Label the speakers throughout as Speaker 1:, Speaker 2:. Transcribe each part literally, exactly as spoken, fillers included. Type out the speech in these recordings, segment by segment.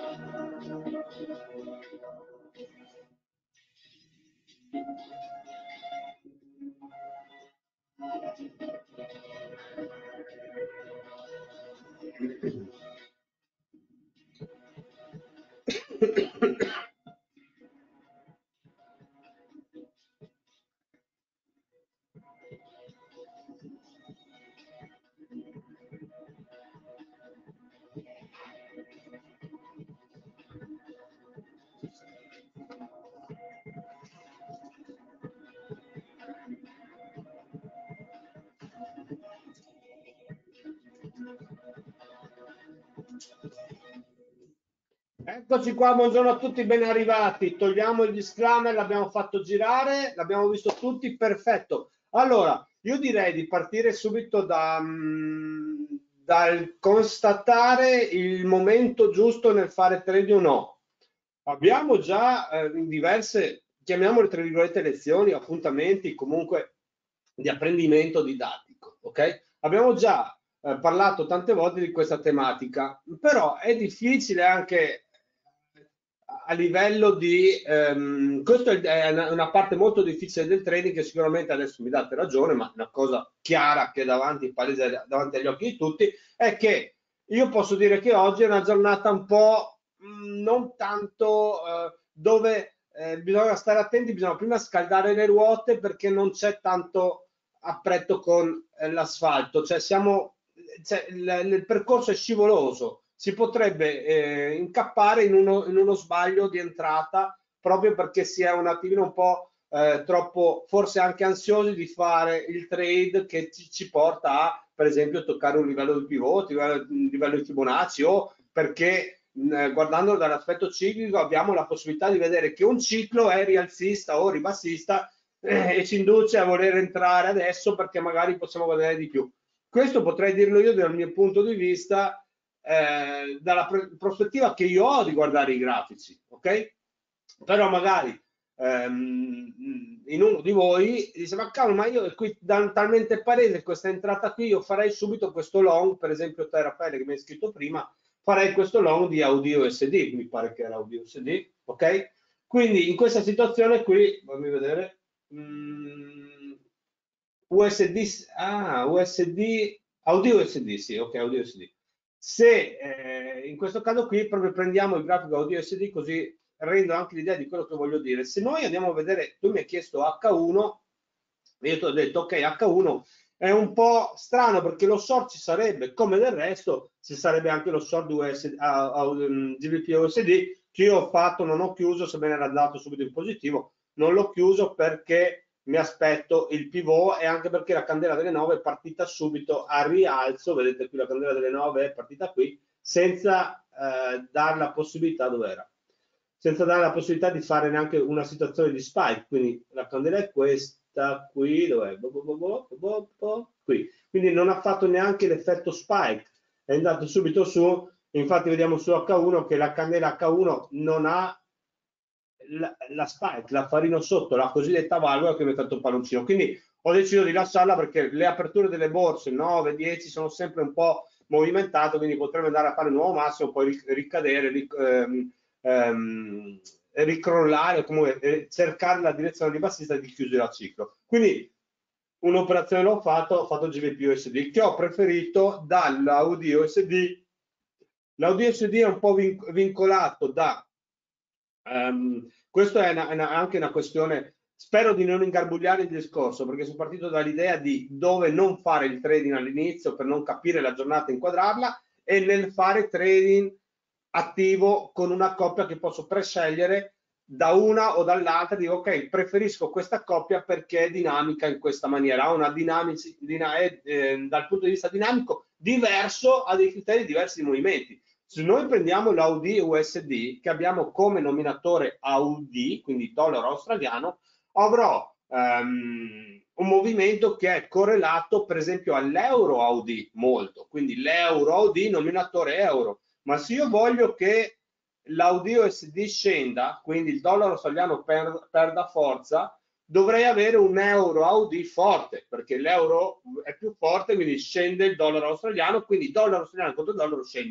Speaker 1: Eccoci qua, buongiorno a tutti, ben arrivati. Togliamo il disclaimer, l'abbiamo fatto girare, l'abbiamo visto tutti, perfetto. Allora, io direi di partire subito da, mm, dal constatare il momento giusto nel fare trade o no. Abbiamo già eh, in diverse, chiamiamole tra virgolette, lezioni, appuntamenti, comunque di apprendimento didattico, ok? Abbiamo già eh, parlato tante volte di questa tematica, però è difficile anche a livello di, ehm, questa è una, una parte molto difficile del trading che sicuramente adesso mi date ragione, ma una cosa chiara che è davanti, palese davanti agli occhi di tutti, è che io posso dire che oggi è una giornata un po' mh, non tanto eh, dove eh, bisogna stare attenti, bisogna prima scaldare le ruote perché non c'è tanto appretto con eh, l'asfalto, cioè siamo, cioè, il, il percorso è scivoloso, si potrebbe eh, incappare in uno, in uno sbaglio di entrata proprio perché si è un attimino un po' eh, troppo, forse anche ansiosi di fare il trade che ci, ci porta a, per esempio, toccare un livello di pivot, un livello di Fibonacci, o perché mh, guardando dall'aspetto ciclico abbiamo la possibilità di vedere che un ciclo è rialzista o ribassista eh, e ci induce a voler entrare adesso perché magari possiamo guadagnare di più. Questo potrei dirlo io dal mio punto di vista, eh, dalla pr prospettiva che io ho di guardare i grafici, ok? Però magari ehm, in uno di voi dice ma cavolo, ma io qui da talmente palese questa entrata qui, io farei subito questo long, per esempio te Raffaele che mi hai scritto prima, farei questo long di Audi U S D, mi pare che era Audi U S D, ok? Quindi in questa situazione qui, fammi vedere, mm, U S D, ah, U S D, Audi U S D, sì, ok, Audi U S D. Se eh, in questo caso qui proprio prendiamo il grafico Audi U S D così rendo anche l'idea di quello che voglio dire. Se noi andiamo a vedere, tu mi hai chiesto H uno, io ti ho detto ok, H uno è un po' strano perché lo short ci sarebbe, come del resto ci sarebbe anche lo short U S D, uh, uh, G B P U S D che io ho fatto, non ho chiuso, sebbene era dato subito in positivo, non l'ho chiuso perché mi aspetto il pivot e anche perché la candela delle nove è partita subito a rialzo, vedete qui la candela delle nove è partita qui, senza eh, dare la possibilità, dove era? Senza dare la possibilità di fare neanche una situazione di spike, quindi la candela è questa qui, dov'è? Qui, quindi non ha fatto neanche l'effetto spike, è andato subito su, infatti vediamo su H uno che la candela H uno non ha la, la spike, l'affarino sotto, la cosiddetta valvola che mi ha fatto un palloncino, quindi ho deciso di lasciarla perché le aperture delle borse nove, dieci sono sempre un po' movimentate, quindi potrebbe andare a fare un nuovo massimo, poi ricadere, ric ehm, ehm, ricrollare, comunque eh, cercare la direzione ribassista di chiudere a ciclo. Quindi un'operazione l'ho fatto, ho fatto G B P U S D che ho preferito dall'Audi U S D. L'Audi U S D è un po' vincolato da Um, questa è, una, è una, anche una questione, spero di non ingarbugliare il discorso perché sono partito dall'idea di dove non fare il trading all'inizio per non capire la giornata e inquadrarla e nel fare trading attivo con una coppia che posso prescegliere da una o dall'altra, dico ok, preferisco questa coppia perché è dinamica in questa maniera, ha una dinamica eh, eh, dal punto di vista dinamico diverso, ha dei criteri diversi di movimenti. Se noi prendiamo l'Audi U S D che abbiamo come nominatore A U D, quindi dollaro australiano, avrò um, un movimento che è correlato per esempio all'euro A U D molto, quindi l'euro A U D nominatore euro, ma se io voglio che l'Audi U S D scenda, quindi il dollaro australiano per, perda forza, dovrei avere un euro A U D forte, perché l'euro è più forte, quindi scende il dollaro australiano, quindi il dollaro australiano contro il dollaro scende.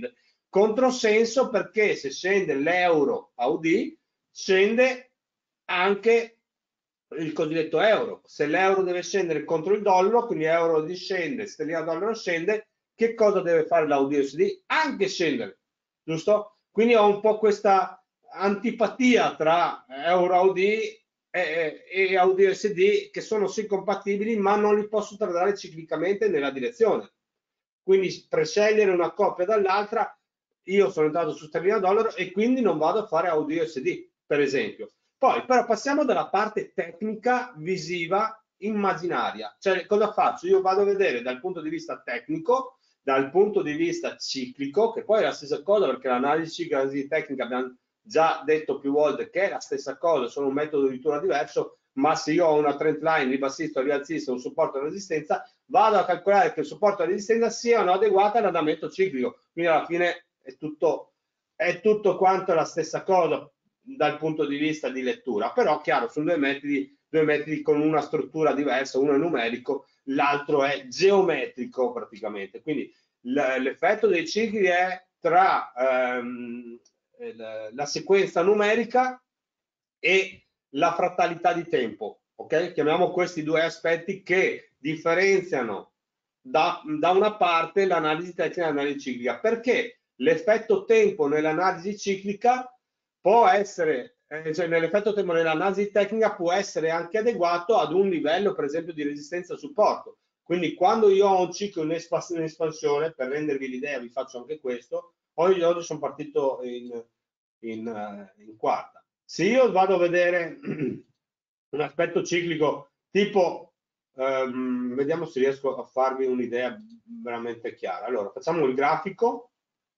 Speaker 1: Controsenso perché se scende l'euro a U D, scende anche il cosiddetto euro. Se l'euro deve scendere contro il dollaro, quindi euro discende, sterlina dollaro scende, che cosa deve fare la U D U S D? Anche scendere, giusto? Quindi ho un po' questa antipatia tra euro A U D e, e A U D U S D, che sono sì compatibili, ma non li posso tradurre ciclicamente nella direzione. Quindi prescegliere una coppia dall'altra, io sono entrato su sterlina dollaro e quindi non vado a fare A U D U S D, per esempio. Poi però passiamo dalla parte tecnica, visiva, immaginaria. Cioè cosa faccio? Io vado a vedere dal punto di vista tecnico, dal punto di vista ciclico, che poi è la stessa cosa perché l'analisi ciclica e l'analisi tecnica abbiamo già detto più volte che è la stessa cosa, sono un metodo di lettura diverso, ma se io ho una trend line ribassista o rialzista, un supporto e una resistenza, vado a calcolare che il supporto e la resistenza siano adeguate all'andamento ciclico. Quindi alla fine è tutto, è tutto quanto la stessa cosa dal punto di vista di lettura, però chiaro, sono due metodi, due metodi con una struttura diversa, uno è numerico, l'altro è geometrico praticamente. Quindi l'effetto dei cicli è tra ehm, la sequenza numerica e la frattalità di tempo, ok? Chiamiamo questi due aspetti che differenziano da, da una parte l'analisi tecnica e l'analisi ciclica, perché l'effetto tempo nell'analisi ciclica può essere, eh, cioè nell'effetto tempo nell'analisi tecnica può essere anche adeguato ad un livello, per esempio, di resistenza supporto. Quindi quando io ho un ciclo in, espans in espansione, per rendervi l'idea, vi faccio anche questo, oggi, oggi sono partito in, in, uh, in quarta. Se io vado a vedere un aspetto ciclico tipo, um, vediamo se riesco a farvi un'idea veramente chiara. Allora, facciamo il grafico.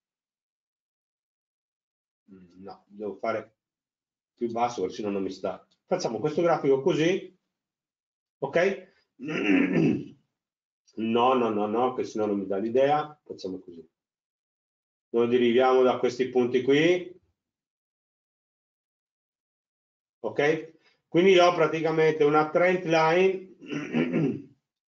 Speaker 1: No, devo fare più basso perché sennò non mi sta. Facciamo questo grafico così, ok? No, no, no, no, che sennò non mi dà l'idea. Facciamo così. Noi deriviamo da questi punti qui, ok? Quindi ho praticamente una trend line.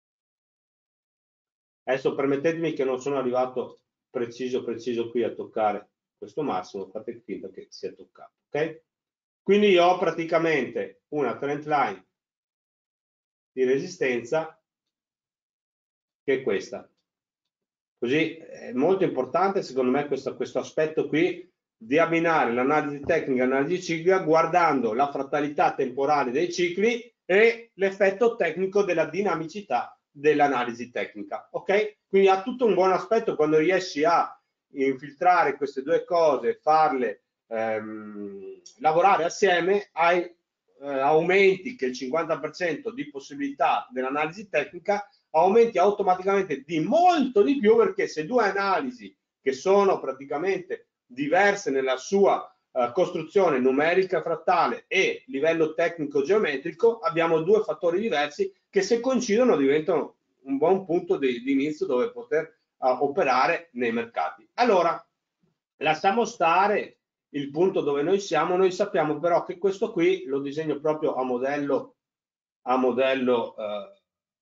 Speaker 1: Adesso permettetemi che non sono arrivato preciso preciso qui a toccare questo massimo, fate finta che sia toccato, ok? Quindi io ho praticamente una trend line di resistenza che è questa. Così è molto importante secondo me questo, questo aspetto qui di abbinare l'analisi tecnica e l'analisi ciclica guardando la frattalità temporale dei cicli e l'effetto tecnico della dinamicità dell'analisi tecnica, ok? Quindi ha tutto un buon aspetto quando riesci a infiltrare queste due cose, farle ehm, lavorare assieme, hai eh, aumenti che il cinquanta per cento di possibilità dell'analisi tecnica aumenti automaticamente di molto di più, perché se due analisi che sono praticamente diverse nella sua uh, costruzione numerica frattale e livello tecnico geometrico, abbiamo due fattori diversi che se coincidono diventano un buon punto di, di inizio dove poter uh, operare nei mercati. Allora, lasciamo stare il punto dove noi siamo, noi sappiamo però che questo qui lo disegno proprio a modello, a modello uh,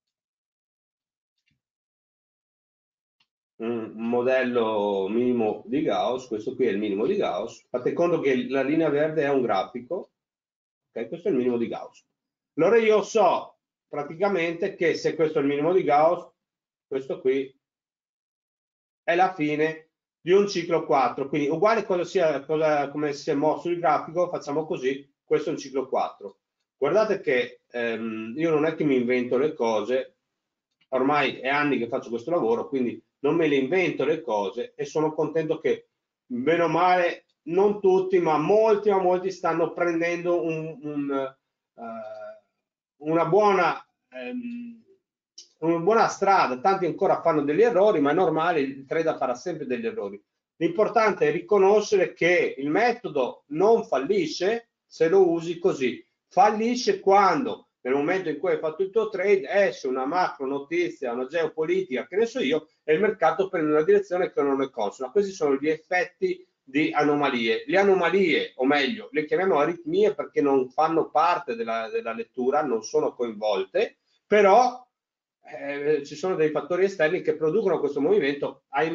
Speaker 1: un modello minimo di Gauss, questo qui è il minimo di Gauss, fate conto che la linea verde è un grafico, ok? Questo è il minimo di Gauss. Allora io so praticamente che se questo è il minimo di Gauss, questo qui è la fine di un ciclo quattro, quindi uguale cosa sia, cosa, come si è mosso il grafico, facciamo così, questo è un ciclo quattro. Guardate che ehm, io non è che mi invento le cose, ormai è anni che faccio questo lavoro, quindi non me le invento le cose e sono contento che, bene o male, non tutti, ma molti, ma molti stanno prendendo un, un, uh, una, buona, um, una buona strada. Tanti ancora fanno degli errori, ma è normale, il trader farà sempre degli errori. L'importante è riconoscere che il metodo non fallisce se lo usi così. Fallisce quando nel momento in cui hai fatto il tuo trade esce una macro notizia, una geopolitica, che ne so io, e il mercato prende una direzione che non è consona. Questi sono gli effetti di anomalie. Le anomalie, o meglio, le chiamiamo aritmie perché non fanno parte della, della lettura, non sono coinvolte, però eh, ci sono dei fattori esterni che producono questo movimento, ahimè,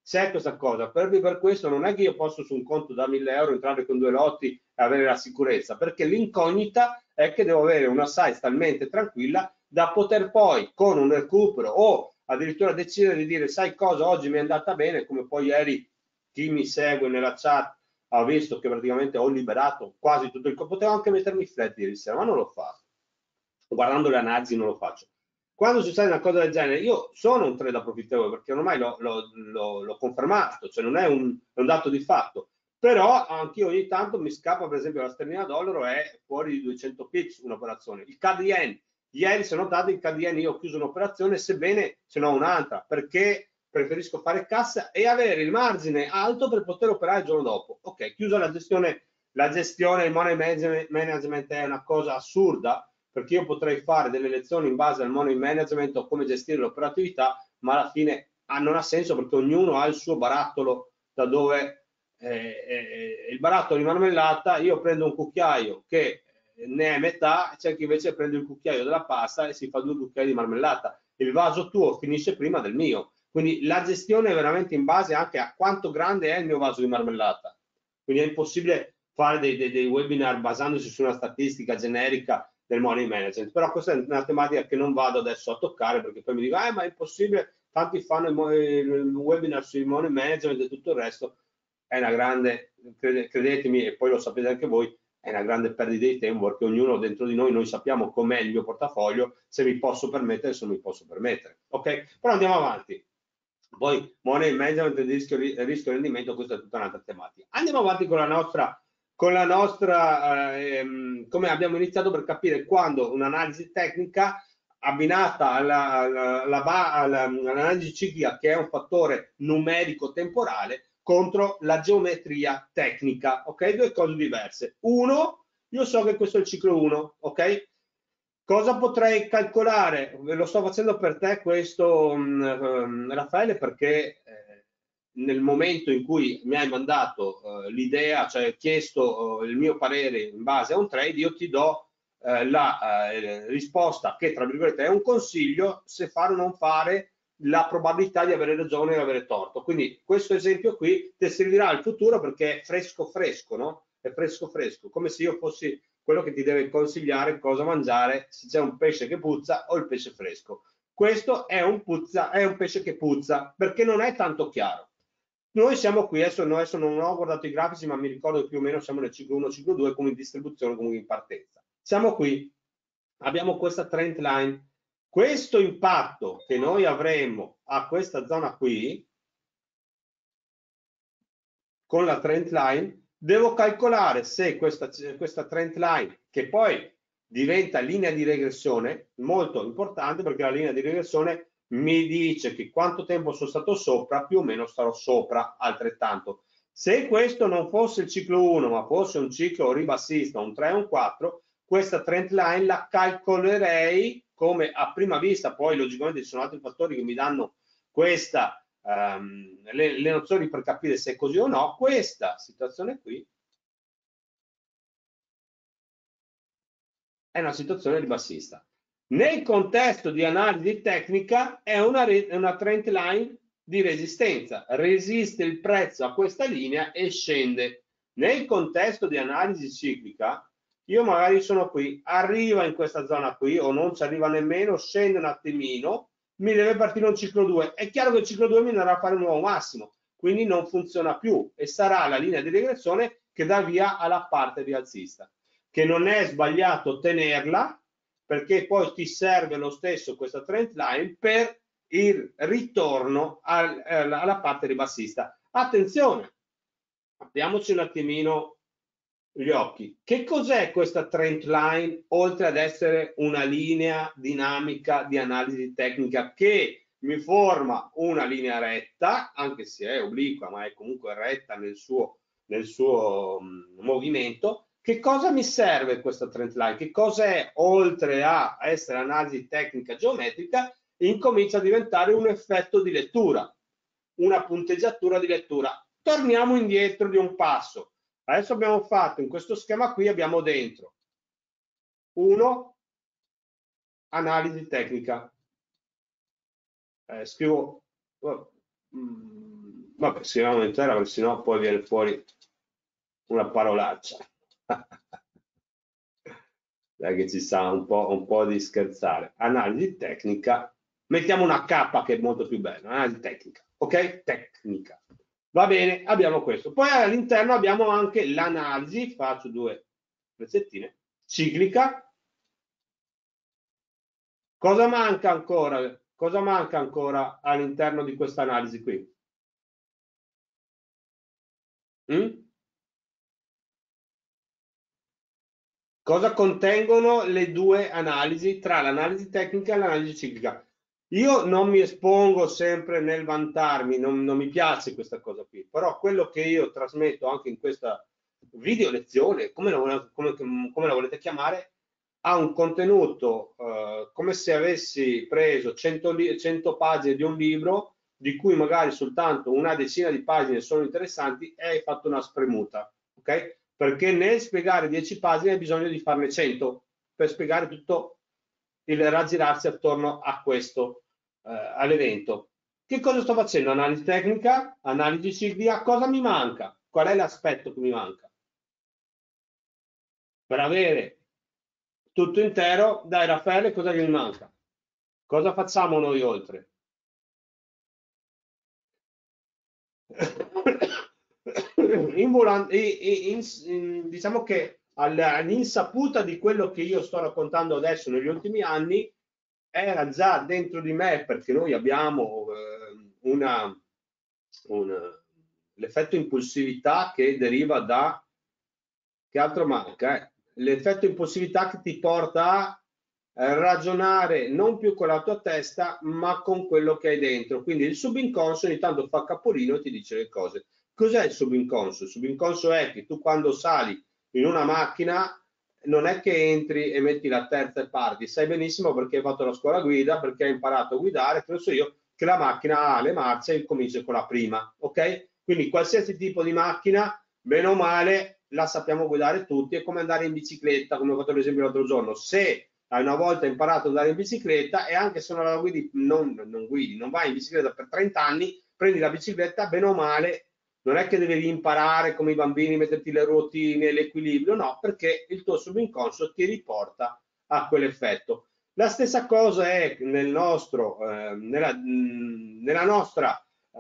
Speaker 1: C'è questa cosa, per, per questo non è che io posso su un conto da mille euro entrare con due lotti e avere la sicurezza, perché l'incognita è che devo avere una size talmente tranquilla da poter poi con un recupero o addirittura decidere di dire sai cosa, oggi mi è andata bene, come poi ieri chi mi segue nella chat ha visto che praticamente ho liberato quasi tutto il conto, potevo anche mettermi flat ieri sera, ma non lo faccio, guardando le analisi non lo faccio. Quando succede una cosa del genere, io sono un trader profittevole perché ormai l'ho confermato, cioè non è un, è un dato di fatto, però anch'io ogni tanto mi scappa, per esempio la sterlina dollaro è fuori di duecento pips un'operazione, il C A D yen, ieri se notate il C A D yen io ho chiuso un'operazione sebbene ce n'ho un'altra, perché preferisco fare cassa e avere il margine alto per poter operare il giorno dopo. Ok, chiusa la gestione, la gestione, il money management è una cosa assurda, perché io potrei fare delle lezioni in base al money management o come gestire l'operatività, ma alla fine ah, non ha senso perché ognuno ha il suo barattolo da dove eh, eh, il barattolo di marmellata, io prendo un cucchiaio che ne è metà, c'è chi invece prende il cucchiaio della pasta e si fa due cucchiai di marmellata. Il vaso tuo finisce prima del mio. Quindi la gestione è veramente in base anche a quanto grande è il mio vaso di marmellata. Quindi è impossibile fare dei, dei, dei webinar basandosi su una statistica generica del money management, però questa è una tematica che non vado adesso a toccare perché poi mi dico, eh, ma è impossibile, tanti fanno il, il webinar sui money management e tutto il resto, è una grande, credetemi, e poi lo sapete anche voi, è una grande perdita di tempo perché ognuno dentro di noi, noi sappiamo com'è il mio portafoglio, se mi posso permettere, se non mi posso permettere, ok? Però andiamo avanti. Poi money management e rischio, rischio rendimento, questa è tutta un'altra tematica. Andiamo avanti con la nostra con la nostra, ehm, come abbiamo iniziato per capire quando un'analisi tecnica abbinata all'analisi ciclica, che è un fattore numerico temporale, contro la geometria tecnica, ok? Due cose diverse. Uno, io so che questo è il ciclo uno, ok? Cosa potrei calcolare? Lo sto facendo per te questo, um, Raffaele, perché eh, nel momento in cui mi hai mandato eh, l'idea, cioè chiesto eh, il mio parere in base a un trade, io ti do eh, la eh, risposta che, tra virgolette, è un consiglio se fare o non fare, la probabilità di avere ragione o avere torto. Quindi questo esempio qui ti servirà al futuro perché è fresco fresco, no? È fresco fresco, come se io fossi quello che ti deve consigliare cosa mangiare, se c'è un pesce che puzza o il pesce fresco. Questo è un, puzza, è un pesce che puzza perché non è tanto chiaro. Noi siamo qui, adesso, no, adesso non ho guardato i grafici, ma mi ricordo che più o meno siamo nel ciclo uno, ciclo due, come in distribuzione, come in partenza. Siamo qui, abbiamo questa trend line. Questo impatto che noi avremo a questa zona qui, con la trend line, devo calcolare se questa, questa trend line, che poi diventa linea di regressione, molto importante perché la linea di regressione mi dice che quanto tempo sono stato sopra, più o meno starò sopra altrettanto. Se questo non fosse il ciclo uno, ma fosse un ciclo ribassista, un tre o un quattro, questa trend line la calcolerei come a prima vista, poi logicamente ci sono altri fattori che mi danno questa Um, le, le nozioni per capire se è così o no. Questa situazione qui è una situazione ribassista. Nel contesto di analisi tecnica è una, una trend line di resistenza, resiste il prezzo a questa linea e scende. Nel contesto di analisi ciclica, io magari sono qui, arriva in questa zona qui o non ci arriva nemmeno, scende un attimino, mi deve partire un ciclo due. È chiaro che il ciclo due mi andrà a fare un nuovo massimo, quindi non funziona più e sarà la linea di regressione che dà via alla parte rialzista, che non è sbagliato tenerla perché poi ti serve lo stesso questa trend line per il ritorno al, alla parte ribassista. Attenzione, apriamoci un attimino gli occhi. Che cos'è questa trend line oltre ad essere una linea dinamica di analisi tecnica che mi forma una linea retta, anche se è obliqua, ma è comunque retta nel suo, nel suo um, movimento? Che cosa mi serve questa trend line? Che cosa è, oltre a essere analisi tecnica geometrica, incomincia a diventare un effetto di lettura, una punteggiatura di lettura. Torniamo indietro di un passo. Adesso abbiamo fatto, in questo schema qui abbiamo dentro uno, analisi tecnica. Eh, scrivo, oh, mm, Vabbè, scriviamo intera perché sennò poi viene fuori una parolaccia. Dai che ci sta un po', un po' di scherzare. Analisi tecnica. Mettiamo una K che è molto più bella. Analisi tecnica. Ok? Tecnica. Va bene, abbiamo questo. Poi all'interno abbiamo anche l'analisi, faccio due pezzettine, ciclica. Cosa manca ancora? Cosa manca ancora all'interno di questa analisi qui? Mm? Cosa contengono le due analisi tra l'analisi tecnica e l'analisi ciclica? Io non mi espongo sempre nel vantarmi, non, non mi piace questa cosa qui, però quello che io trasmetto anche in questa video lezione, come la, come, come la volete chiamare, ha un contenuto eh, come se avessi preso cento, cento pagine di un libro, di cui magari soltanto una decina di pagine sono interessanti e hai fatto una spremuta, ok? Perché nel spiegare dieci pagine hai bisogno di farne cento per spiegare tutto il raggirarsi attorno a questo, eh, all'evento. Che cosa sto facendo? Analisi tecnica, analisi ciclica, cosa mi manca? Qual è l'aspetto che mi manca? Per avere tutto intero, dai Raffaele, cosa mi manca? Cosa facciamo noi oltre? In, in, in, diciamo che all'insaputa di quello che io sto raccontando adesso negli ultimi anni era già dentro di me, perché noi abbiamo eh, una, un, l'effetto impulsività che deriva da, che altro manca? Eh? L'effetto impulsività che ti porta a ragionare non più con la tua testa ma con quello che hai dentro, quindi il subinconscio ogni tanto fa capolino e ti dice le cose. Cos'è il subinconscio? Il subinconscio è che tu quando sali in una macchina non è che entri e metti la terza e parti, sai benissimo perché hai fatto la scuola guida, perché hai imparato a guidare, penso io che la macchina ha le marce e comincia con la prima, ok? Quindi qualsiasi tipo di macchina, bene o male, la sappiamo guidare tutti, è come andare in bicicletta, come ho fatto l'esempio l'altro giorno, se hai una volta imparato ad andare in bicicletta e anche se non la guidi, non, non guidi, non vai in bicicletta per trenta anni, prendi la bicicletta, bene o male, non è che devi imparare come i bambini, metterti le ruotine, l'equilibrio, no, perché il tuo subinconscio ti riporta a quell'effetto. La stessa cosa è nel nostro, eh, nella, nella nostra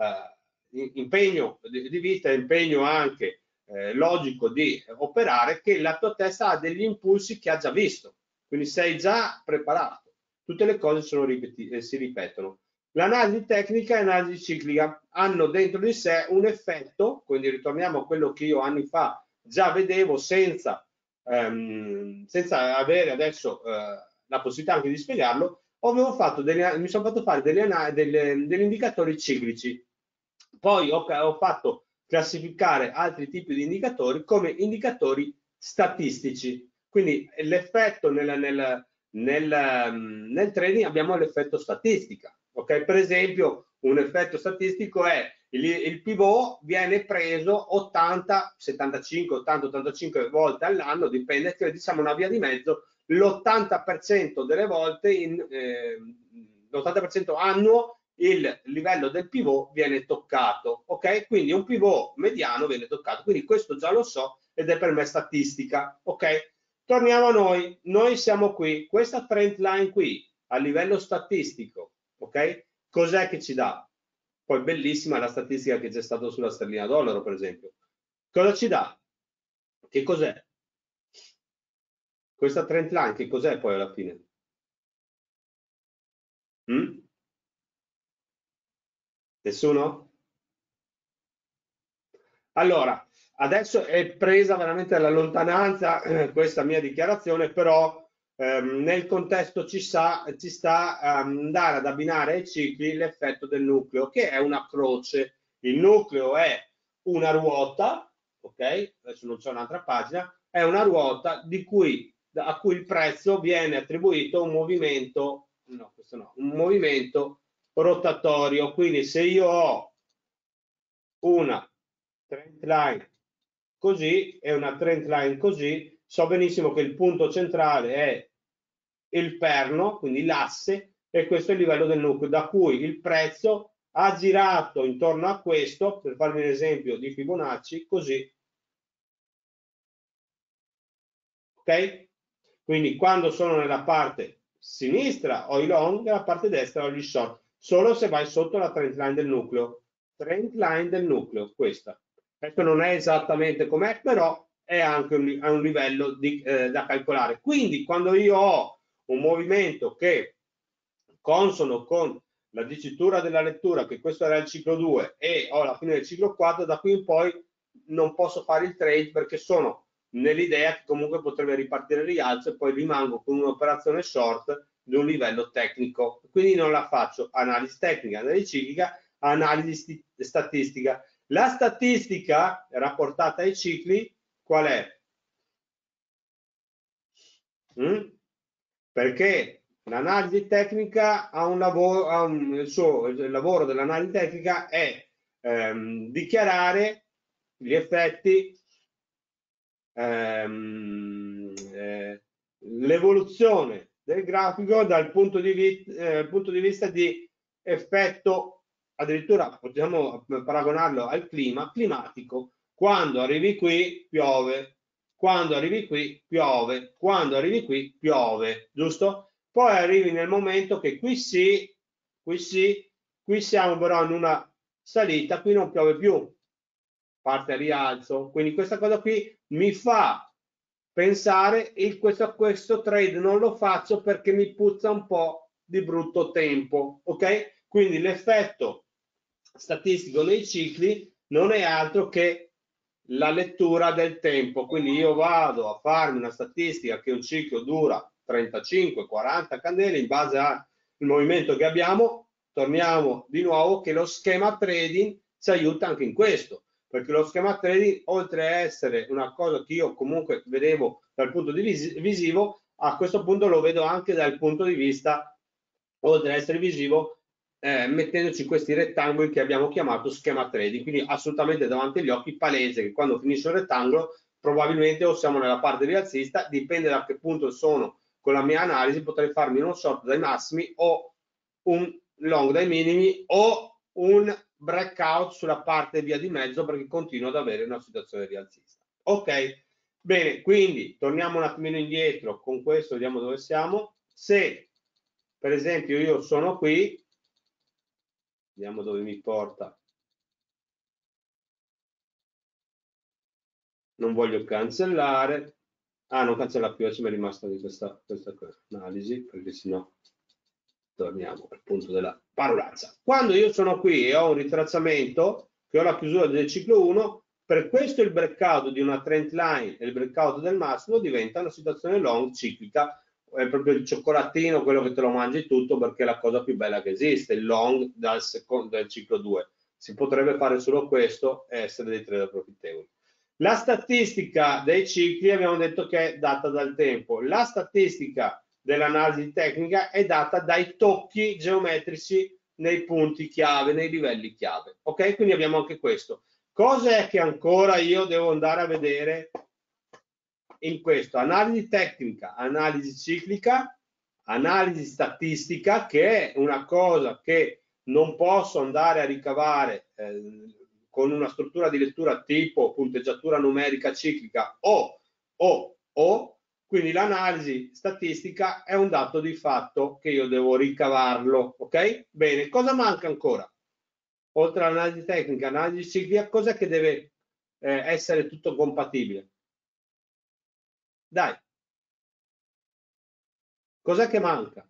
Speaker 1: eh, impegno di, di vita, impegno anche eh, logico di operare, che la tua testa ha degli impulsi che ha già visto, quindi sei già preparato. Tutte le cose sono ripeti- si ripetono. L'analisi tecnica e l'analisi ciclica hanno dentro di sé un effetto, quindi ritorniamo a quello che io anni fa già vedevo senza, ehm, senza avere adesso eh, la possibilità anche di spiegarlo, avevo fatto delle, mi sono fatto fare delle, delle, degli indicatori ciclici. Poi ho, ho fatto classificare altri tipi di indicatori come indicatori statistici. Quindi l'effetto nel, nel, nel, nel trading abbiamo l'effetto statistica. Okay? Per esempio, un effetto statistico è il, il pivot viene preso ottanta, settantacinque, ottanta, ottantacinque volte all'anno, dipende, che diciamo una via di mezzo, l'ottanta per cento delle volte, in, eh, l'ottanta per cento annuo, il livello del pivot viene toccato, ok? Quindi un pivot mediano viene toccato, quindi questo già lo so ed è per me statistica, ok? Torniamo a noi, noi siamo qui, questa trend line qui a livello statistico, ok? Cos'è che ci dà? Poi bellissima la statistica che c'è stata sulla sterlina dollaro, per esempio. Cosa ci dà? Che cos'è? Questa trend line che cos'è poi alla fine? Mm? Nessuno? Allora, adesso è presa veramente alla lontananza eh, questa mia dichiarazione, però ehm, nel contesto ci, sa, ci sta ehm, andare ad abbinare ai cicli l'effetto del nucleo, che è una croce. Il nucleo è una ruota, ok? Adesso non c'è un'altra pagina, è una ruota di cui, a cui il prezzo viene attribuito un movimento, no, questo no, un movimento rotatorio. Quindi se io ho una trend line così e una trend line così, so benissimo che il punto centrale è il perno, quindi l'asse, e questo è il livello del nucleo, da cui il prezzo ha girato intorno a questo, per farvi un esempio di Fibonacci, così. Ok? Quindi quando sono nella parte sinistra ho i long, nella parte destra ho gli short, solo se vai sotto la trend line del nucleo. Trend line del nucleo, questa. Questo non è esattamente com'è, però è anche un, è un livello di, eh, da calcolare. Quindi quando io ho un movimento che consono con la dicitura della lettura, che questo era il ciclo due, e ho la fine del ciclo quattro, da qui in poi non posso fare il trade perché sono nell'idea che comunque potrebbe ripartire il rialzo e poi rimango con un'operazione short di un livello tecnico. Quindi non la faccio analisi tecnica, analisi ciclica, analisi statistica. La statistica rapportata ai cicli qual è? Mm? Perché l'analisi tecnica ha un lavoro, ha un, il, suo, il lavoro dell'analisi tecnica è ehm, dichiarare gli effetti, ehm, eh, l'evoluzione del grafico dal punto di, vi, eh, punto di vista di effetto, addirittura possiamo paragonarlo al clima climatico. Quando arrivi qui piove, quando arrivi qui piove, quando arrivi qui piove, giusto? Poi arrivi nel momento che qui sì, qui sì, qui siamo però in una salita, qui non piove più, parte a rialzo, quindi questa cosa qui mi fa pensare il questo, questo trade non lo faccio perché mi puzza un po' di brutto tempo, ok? Quindi l'effetto statistico nei cicli non è altro che la lettura del tempo, quindi io vado a farmi una statistica che un ciclo dura trentacinque quaranta candele in base al movimento che abbiamo. Torniamo di nuovo che lo schema trading ci aiuta anche in questo, perché lo schema trading, oltre a essere una cosa che io comunque vedevo dal punto di vista visivo, a questo punto lo vedo anche dal punto di vista, oltre a essere visivo, eh, mettendoci questi rettangoli che abbiamo chiamato schema trading, quindi assolutamente davanti agli occhi, palese che quando finisce il rettangolo probabilmente o siamo nella parte rialzista, dipende da che punto sono con la mia analisi, potrei farmi uno short dai massimi o un long dai minimi o un breakout sulla parte via di mezzo perché continuo ad avere una situazione rialzista. Ok, bene, quindi torniamo un attimino indietro con questo, vediamo dove siamo. Se per esempio io sono qui, vediamo dove mi porta, non voglio cancellare, ah non cancella più, adesso mi è rimasta di questa, questa analisi perché sennò torniamo al punto della parolaccia. Quando io sono qui e ho un ritracciamento, che ho la chiusura del ciclo uno, per questo il breakout di una trend line e il breakout del massimo diventa una situazione long ciclica, è proprio il cioccolatino, quello che te lo mangi tutto perché è la cosa più bella che esiste, il long dal, secondo, del ciclo due. Si potrebbe fare solo questo e essere dei trader profittevoli. La statistica dei cicli abbiamo detto che è data dal tempo. La statistica dell'analisi tecnica è data dai tocchi geometrici nei punti chiave, nei livelli chiave. Ok? Quindi abbiamo anche questo. Cosa è che ancora io devo andare a vedere in questo? Analisi tecnica, analisi ciclica, analisi statistica, che è una cosa che non posso andare a ricavare eh, con una struttura di lettura tipo punteggiatura numerica ciclica o o o, quindi l'analisi statistica è un dato di fatto che io devo ricavarlo, ok? Bene, cosa manca ancora? Oltre all'analisi tecnica, analisi ciclica, cosa che deve eh, essere tutto compatibile? Dai, cos'è che manca?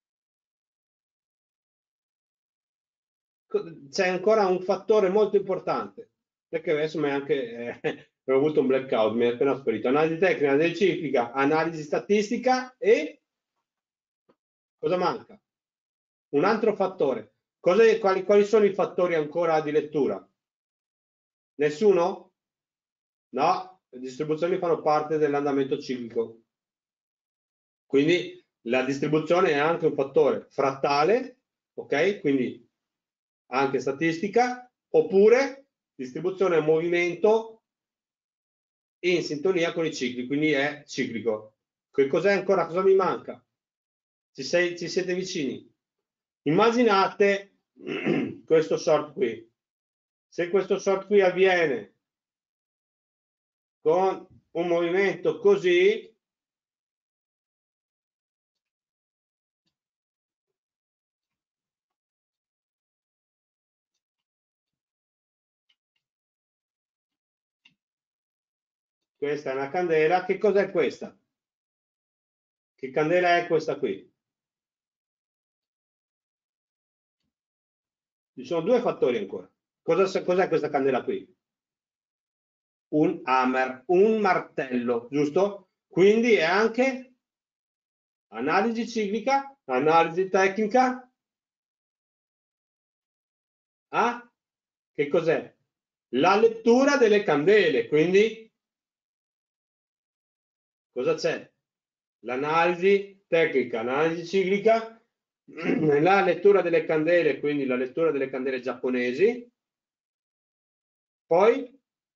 Speaker 1: C'è ancora un fattore molto importante, perché adesso mi è anche eh, ho avuto un blackout, mi è appena sparito. Analisi tecnica, analisi ciclica, analisi statistica e cosa manca? Un altro fattore. Cosa, quali, quali sono i fattori ancora di lettura? Nessuno? No, le distribuzioni fanno parte dell'andamento ciclico. Quindi la distribuzione è anche un fattore frattale, ok? Quindi anche statistica, oppure distribuzione a movimento in sintonia con i cicli, quindi è ciclico. Che cos'è ancora? Cosa mi manca? Ci, sei, ci siete vicini? Immaginate questo short qui. Se questo short qui avviene con un movimento così, questa è una candela, che cos'è questa? Che candela è questa qui? Ci sono due fattori ancora. Cos'è cos questa candela qui? Un hammer, un martello, giusto? Quindi è anche analisi ciclica, analisi tecnica. Ah, che cos'è? La lettura delle candele, quindi cosa c'è? L'analisi tecnica, l'analisi ciclica, la lettura delle candele, quindi la lettura delle candele giapponesi, poi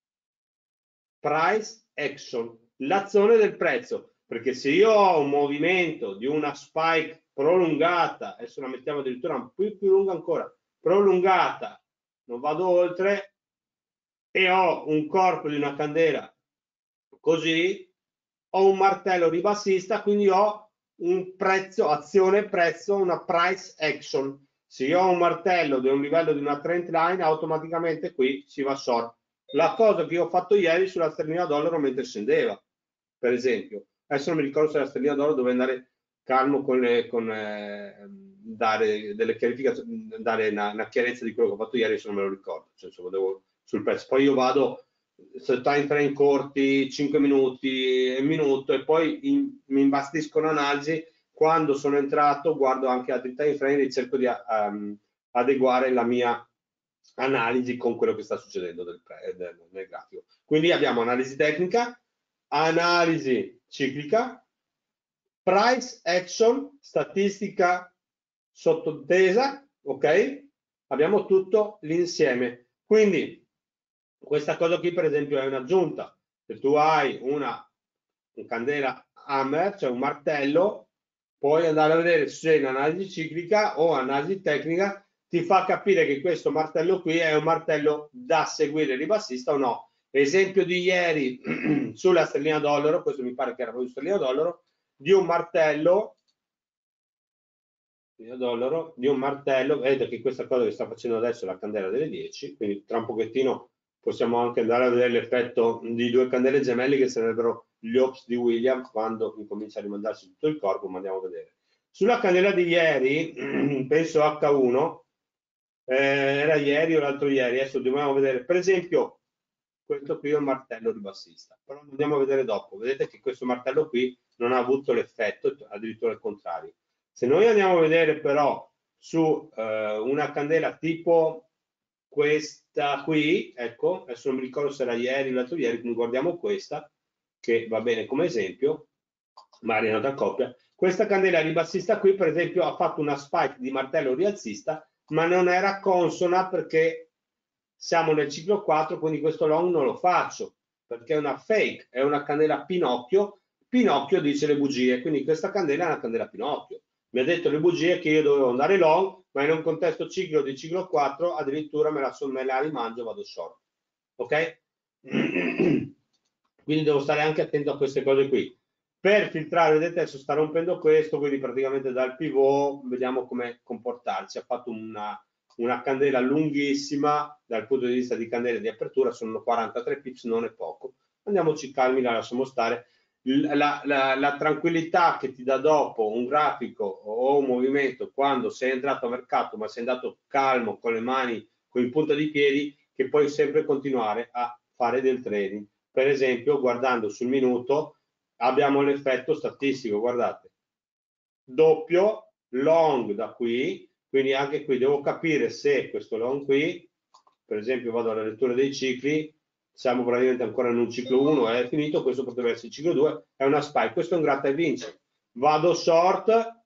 Speaker 1: price action, l'azione del prezzo, perché se io ho un movimento di una spike prolungata, adesso la mettiamo addirittura un po' più lunga ancora, prolungata, non vado oltre, e ho un corpo di una candela così, ho un martello ribassista, quindi ho un prezzo, azione prezzo, una price action. Se io ho un martello di un livello di una trend line, automaticamente qui si va short. La cosa che io ho fatto ieri sulla sterlina dollaro mentre scendeva, per esempio. Adesso non mi ricordo se la sterlina dollaro dove andare calmo con, le, con eh, dare delle chiarificazioni, dare una, una chiarezza di quello che ho fatto ieri, se non me lo ricordo. Cioè, se devo, sul prezzo. Poi io vado time frame corti, cinque minuti, un minuto, e poi in, mi imbastisco un'analisi. Quando sono entrato guardo anche altri time frame e cerco di um, adeguare la mia analisi con quello che sta succedendo del, del, nel grafico. Quindi abbiamo analisi tecnica, analisi ciclica, price action, statistica sottotesa, ok? Abbiamo tutto l'insieme. Quindi questa cosa qui, per esempio, è un'aggiunta. Se tu hai una un candela hammer, cioè un martello, puoi andare a vedere se in analisi ciclica o analisi tecnica ti fa capire che questo martello qui è un martello da seguire ribassista o no. Esempio di ieri sulla sterlina dollaro, questo mi pare che era proprio sterlina dollaro, di un martello dollaro, di un martello, vedete che questa cosa che sta facendo adesso è la candela delle dieci, quindi tra un pochettino possiamo anche andare a vedere l'effetto di due candele gemelle che sarebbero gli ops di Williams quando incomincia a rimandarsi tutto il corpo, ma andiamo a vedere. Sulla candela di ieri, penso acca uno, eh, era ieri o l'altro ieri, adesso dobbiamo vedere, per esempio, questo qui è un martello ribassista, però andiamo a vedere dopo, vedete che questo martello qui non ha avuto l'effetto, addirittura il contrario. Se noi andiamo a vedere però su eh, una candela tipo questa qui, ecco, adesso non mi ricordo se era ieri o l'altro ieri, quindi guardiamo questa, che va bene come esempio, magari è un'altra coppia. Questa candela ribassista qui, per esempio, ha fatto una spike di martello rialzista, ma non era consona perché siamo nel ciclo quattro, quindi questo long non lo faccio, perché è una fake, è una candela Pinocchio. Pinocchio dice le bugie, quindi questa candela è una candela Pinocchio. Mi ha detto le bugie che io dovevo andare long, ma in un contesto ciclo di ciclo quattro addirittura me la, me la rimangio e vado short. Ok? Quindi devo stare anche attento a queste cose qui. Per filtrare, vedete, adesso sta rompendo questo, quindi praticamente dal pivot vediamo come comportarsi. Ha fatto una, una candela lunghissima dal punto di vista di candele di apertura, sono quarantatré pips, non è poco. Andiamoci calmi, la lasciamo stare. La, la, la tranquillità che ti dà dopo un grafico o un movimento quando sei entrato a mercato ma sei andato calmo con le mani, con il punta di piedi, che puoi sempre continuare a fare del trading. Per esempio, guardando sul minuto abbiamo l'effetto statistico, guardate, doppio long da qui, quindi anche qui devo capire se questo long qui, per esempio vado alla lettura dei cicli, siamo praticamente ancora in un ciclo uno, è finito, questo potrebbe essere il ciclo due, è una spike, questo è un gratta e vince. Vado short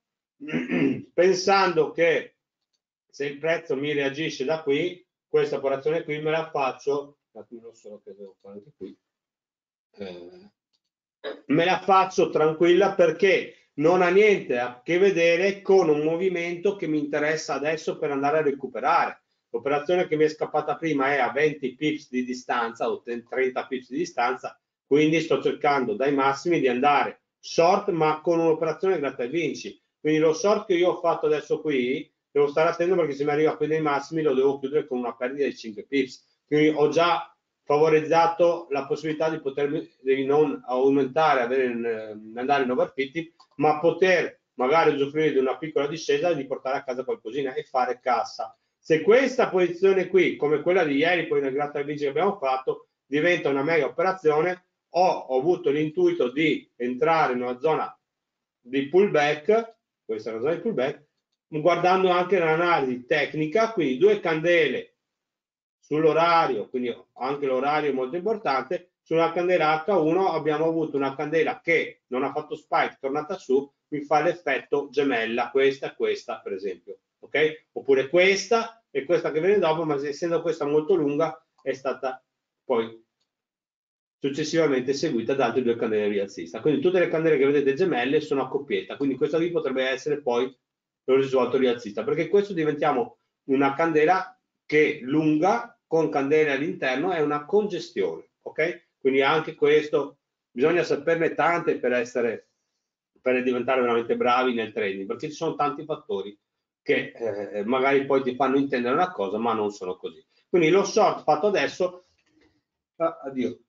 Speaker 1: pensando che se il prezzo mi reagisce da qui, questa operazione qui me la faccio, non so che devo fare anche qui, eh, me la faccio tranquilla perché non ha niente a che vedere con un movimento che mi interessa adesso per andare a recuperare. l'operazione che mi è scappata prima è a venti pips di distanza o trenta pips di distanza, quindi sto cercando dai massimi di andare short ma con un'operazione gratta e vinci. Quindi lo short che io ho fatto adesso qui devo stare attento perché se mi arriva qui dei massimi lo devo chiudere con una perdita di cinque pips. Quindi ho già favorizzato la possibilità di poter di non aumentare, avere, andare in overfitting, ma poter magari usufruire di una piccola discesa e di portare a casa qualcosina e fare cassa. Se questa posizione qui, come quella di ieri, poi nel gratta e vinci che abbiamo fatto, diventa una mega operazione, ho, ho avuto l'intuito di entrare in una zona di pullback, questa è una zona di pullback, guardando anche l'analisi tecnica, quindi due candele sull'orario, quindi anche l'orario è molto importante. Sulla candela acca uno abbiamo avuto una candela che non ha fatto spike, è tornata su, mi fa l'effetto gemella, questa e questa per esempio, ok? Oppure questa e questa che viene dopo, ma essendo questa molto lunga è stata poi successivamente seguita da altre due candele rialzista. Quindi tutte le candele che vedete gemelle sono a coppietta, quindi questa qui potrebbe essere poi il risvolto rialzista, perché questo diventiamo una candela che lunga con candele all'interno è una congestione, ok? Quindi anche questo bisogna saperne tante per essere per diventare veramente bravi nel trading, perché ci sono tanti fattori che eh, magari poi ti fanno intendere una cosa ma non sono così. Quindi lo short fatto adesso ah, addio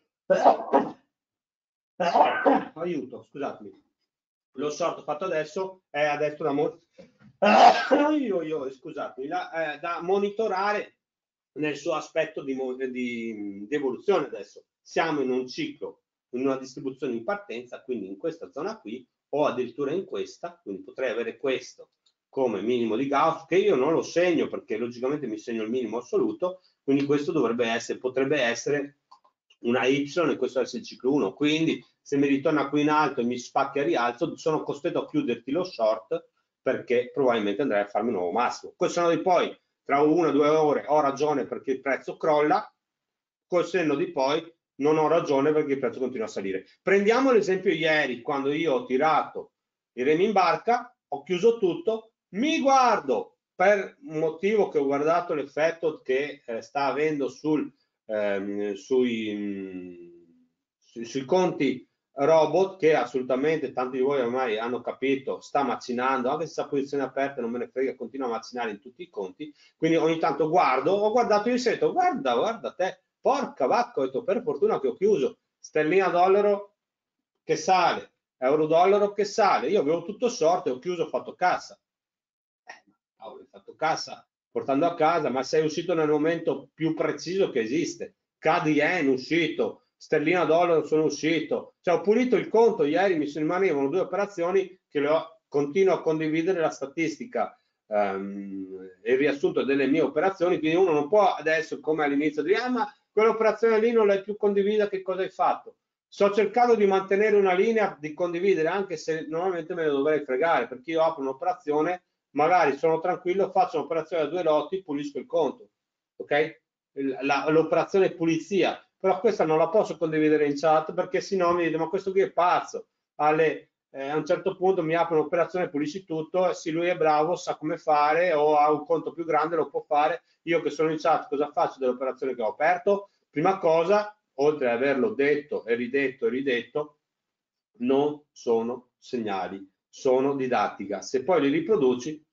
Speaker 1: aiuto, scusatemi, lo short fatto adesso è adesso da, mo io, io, scusatemi, da, eh, da monitorare nel suo aspetto di, di, di evoluzione. Adesso siamo in un ciclo, in una distribuzione in partenza, quindi in questa zona qui o addirittura in questa, quindi potrei avere questo come minimo di Gauss, che io non lo segno perché logicamente mi segno il minimo assoluto, quindi questo dovrebbe essere, potrebbe essere una Y e questo è il ciclo uno, quindi se mi ritorna qui in alto e mi spacca a rialzo sono costretto a chiuderti lo short perché probabilmente andrei a farmi un nuovo massimo. Questo no di poi tra una o due ore ho ragione perché il prezzo crolla, col senno di poi non ho ragione perché il prezzo continua a salire. Prendiamo l'esempio ieri, quando io ho tirato i remi in barca, ho chiuso tutto, mi guardo per un motivo che ho guardato l'effetto che eh, sta avendo sul, ehm, sui, mh, sui, sui conti robot, che assolutamente tanti di voi ormai hanno capito sta macinando, anche se ha posizione aperta non me ne frega, continua a macinare in tutti i conti, quindi ogni tanto guardo, ho guardato il setto, guarda, guarda te, porca vacca, ho detto per fortuna che ho chiuso, sterlina dollaro che sale, euro dollaro che sale, io avevo tutto short e ho chiuso, ho fatto cassa, eh, ho fatto cassa portando a casa, ma sei uscito nel momento più preciso che esiste, C A D yen uscito, sterlina dollaro sono uscito, cioè ho pulito il conto, ieri mi rimanevano due operazioni che le ho, continuo a condividere la statistica, um, il riassunto delle mie operazioni, quindi uno non può adesso come all'inizio dire ah ma quell'operazione lì non l'hai più condivisa, che cosa hai fatto? Sto cercando di mantenere una linea, di condividere, anche se normalmente me ne dovrei fregare, perché io apro un'operazione, magari sono tranquillo, faccio un'operazione a due lotti, pulisco il conto, ok? L'operazione pulizia, però questa non la posso condividere in chat perché sennò mi dite ma questo qui è pazzo, alle, eh, a un certo punto mi apre un'operazione, pulisci tutto, se lui è bravo sa come fare o ha un conto più grande lo può fare, io che sono in chat cosa faccio dell'operazione che ho aperto? Prima cosa, oltre ad averlo detto e ridetto e ridetto, non sono segnali, sono didattica, se poi li riproduci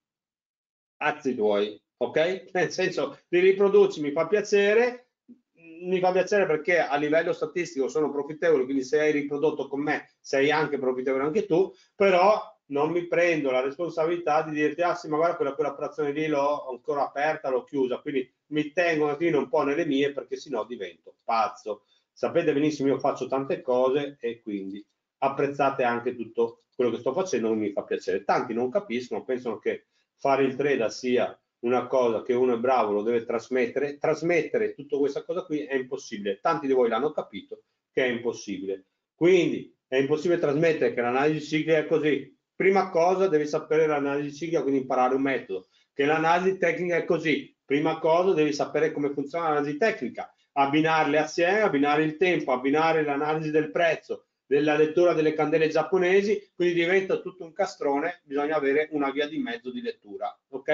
Speaker 1: azzi tuoi, ok? Nel senso, li riproduci, mi fa piacere, mi fa piacere perché a livello statistico sono profittevoli, quindi se hai riprodotto con me sei anche profittevole anche tu, però non mi prendo la responsabilità di dirti ah sì ma guarda quella, quell'operazione lì l'ho ancora aperta, l'ho chiusa, quindi mi tengo un attimo un po' nelle mie perché sennò divento pazzo. Sapete benissimo io faccio tante cose e quindi apprezzate anche tutto quello che sto facendo, mi fa piacere. Tanti non capiscono, pensano che fare il trader sia una cosa che uno è bravo, lo deve trasmettere, trasmettere tutta questa cosa qui è impossibile, tanti di voi l'hanno capito che è impossibile, quindi è impossibile trasmettere che l'analisi ciclica è così, prima cosa devi sapere l'analisi ciclica, quindi imparare un metodo, che l'analisi tecnica è così, prima cosa devi sapere come funziona l'analisi tecnica, abbinarle assieme, abbinare il tempo, abbinare l'analisi del prezzo, della lettura delle candele giapponesi, quindi diventa tutto un castrone, bisogna avere una via di mezzo di lettura, ok?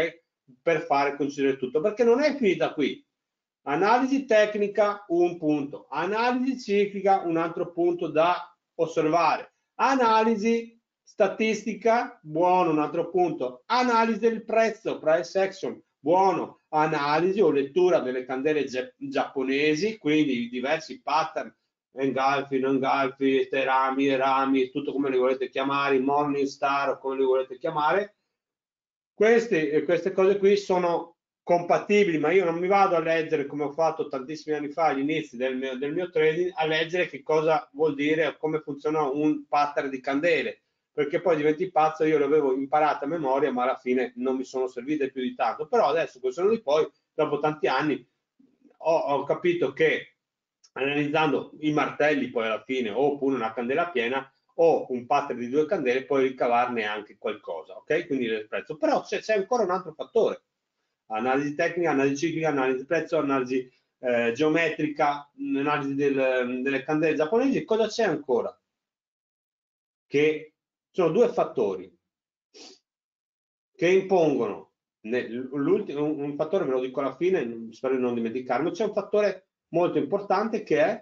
Speaker 1: per fare coincidere tutto, perché non è finita qui. Analisi tecnica, un punto. Analisi ciclica, un altro punto da osservare. Analisi statistica, buono, un altro punto. Analisi del prezzo, price action, buono. Analisi o lettura delle candele giapponesi, quindi i diversi pattern, ingolfi, non ingolfi, terami, rami, tutto come li volete chiamare, morning star o come li volete chiamare. Queste, queste cose qui sono compatibili, ma io non mi vado a leggere, come ho fatto tantissimi anni fa agli inizi del mio, del mio trading, a leggere che cosa vuol dire, come funziona un pattern di candele, perché poi diventi pazzo. Io le avevo imparate a memoria, ma alla fine non mi sono servite più di tanto. Però adesso, questo anno di poi, dopo tanti anni, ho, ho capito che analizzando i martelli poi alla fine, oppure una candela piena, o un pattern di due candele, puoi ricavarne anche qualcosa, ok? Quindi il prezzo. Però c'è ancora un altro fattore: analisi tecnica, analisi ciclica, analisi prezzo, analisi eh, geometrica, analisi del, delle candele giapponesi. Cosa c'è ancora? Che sono due fattori che impongono, l'ultimo, un fattore ve lo dico alla fine, spero di non dimenticarmi. C'è un fattore molto importante che è,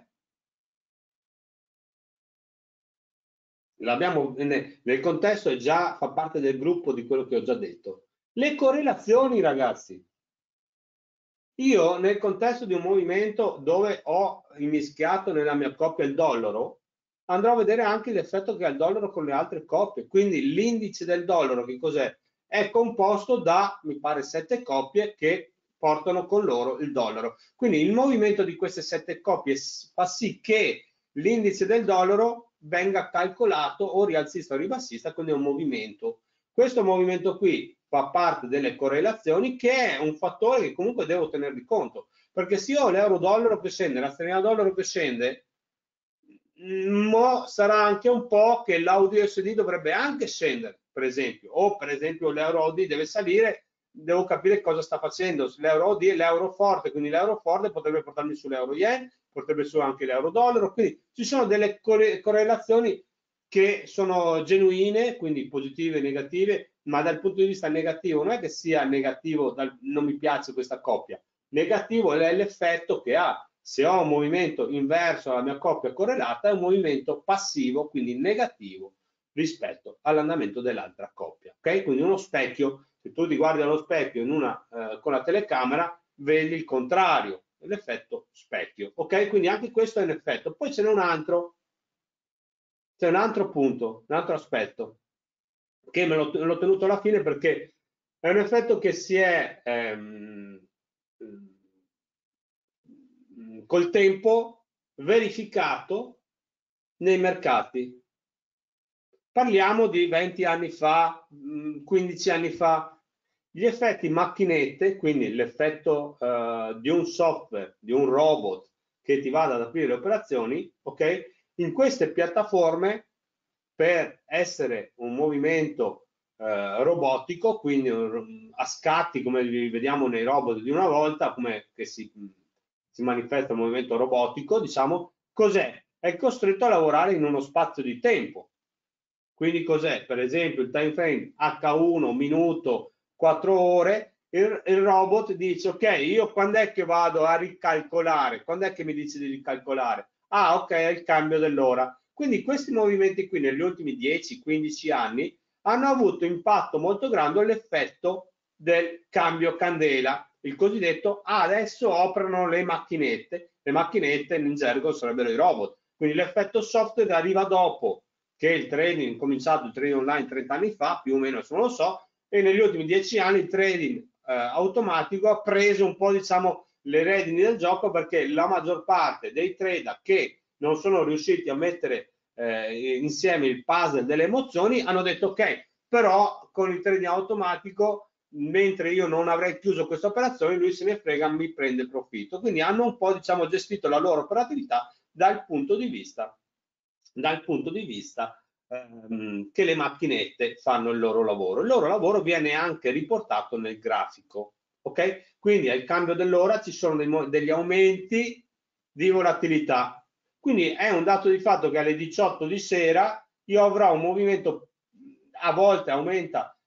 Speaker 1: l'abbiamo nel contesto, e già fa parte del gruppo di quello che ho già detto, le correlazioni, ragazzi. Io nel contesto di un movimento dove ho immischiato nella mia coppia il dollaro, andrò a vedere anche l'effetto che ha il dollaro con le altre coppie. Quindi l'indice del dollaro, che cos'è? È composto da, mi pare, sette coppie che portano con loro il dollaro. Quindi il movimento di queste sette coppie fa sì che l'indice del dollaro venga calcolato o rialzista o ribassista, quindi è un movimento. Questo movimento qui fa parte delle correlazioni, che è un fattore che comunque devo tener di conto, perché se io ho l'euro dollaro che scende, la sterlina dollaro che scende, mo sarà anche un po' che l'A U D S D dovrebbe anche scendere, per esempio, o per esempio l'euro O D deve salire, devo capire cosa sta facendo l'euro O D e l'euro forte, quindi l'euro forte potrebbe portarmi sull'euro yen, potrebbe su anche l'euro dollaro, quindi ci sono delle correlazioni che sono genuine, quindi positive e negative, ma dal punto di vista negativo non è che sia negativo, dal, non mi piace questa coppia, negativo è l'effetto che ha. Se ho un movimento inverso alla mia coppia correlata, è un movimento passivo, quindi negativo rispetto all'andamento dell'altra coppia. Ok? Quindi uno specchio, se tu ti guardi allo specchio in una, eh, con la telecamera, vedi il contrario, l'effetto specchio. Ok? Quindi anche questo è un effetto. Poi ce n'è un altro, c'è un altro punto, un altro aspetto, che me l'ho tenuto alla fine perché è un effetto che si è ehm, col tempo verificato nei mercati. Parliamo di venti anni fa, quindici anni fa. Gli effetti macchinette, quindi l'effetto uh, di un software, di un robot che ti vada ad aprire le operazioni, ok? In queste piattaforme, per essere un movimento uh, robotico, quindi uh, a scatti come li vediamo nei robot di una volta, come che si, si manifesta un movimento robotico, diciamo, cos'è? È costretto a lavorare in uno spazio di tempo. Quindi cos'è? Per esempio il time frame acca uno, minuto, quattro ore, il, il robot dice ok, io quando è che vado a ricalcolare? Quando è che mi dice di ricalcolare? Ah, ok, è il cambio dell'ora. Quindi questi movimenti qui negli ultimi dieci quindici anni hanno avuto impatto molto grande l'effetto del cambio candela, il cosiddetto ah, adesso operano le macchinette. Le macchinette in gergo sarebbero i robot. Quindi l'effetto software arriva dopo che il trading è cominciato, il trading online trenta anni fa, più o meno, se non lo so, e negli ultimi dieci anni il trading eh, automatico ha preso un po', diciamo, le redini del gioco, perché la maggior parte dei trader che non sono riusciti a mettere eh, insieme il puzzle delle emozioni hanno detto ok, però con il trading automatico, mentre io non avrei chiuso questa operazione, lui se ne frega, mi prende profitto. Quindi hanno un po', diciamo, gestito la loro operatività dal punto di vista dal punto di vista ehm, che le macchinette fanno il loro lavoro. Il loro lavoro viene anche riportato nel grafico, ok? Quindi al cambio dell'ora ci sono dei, degli aumenti di volatilità. Quindi è un dato di fatto che alle diciotto di sera io avrò un movimento, a volte aumenta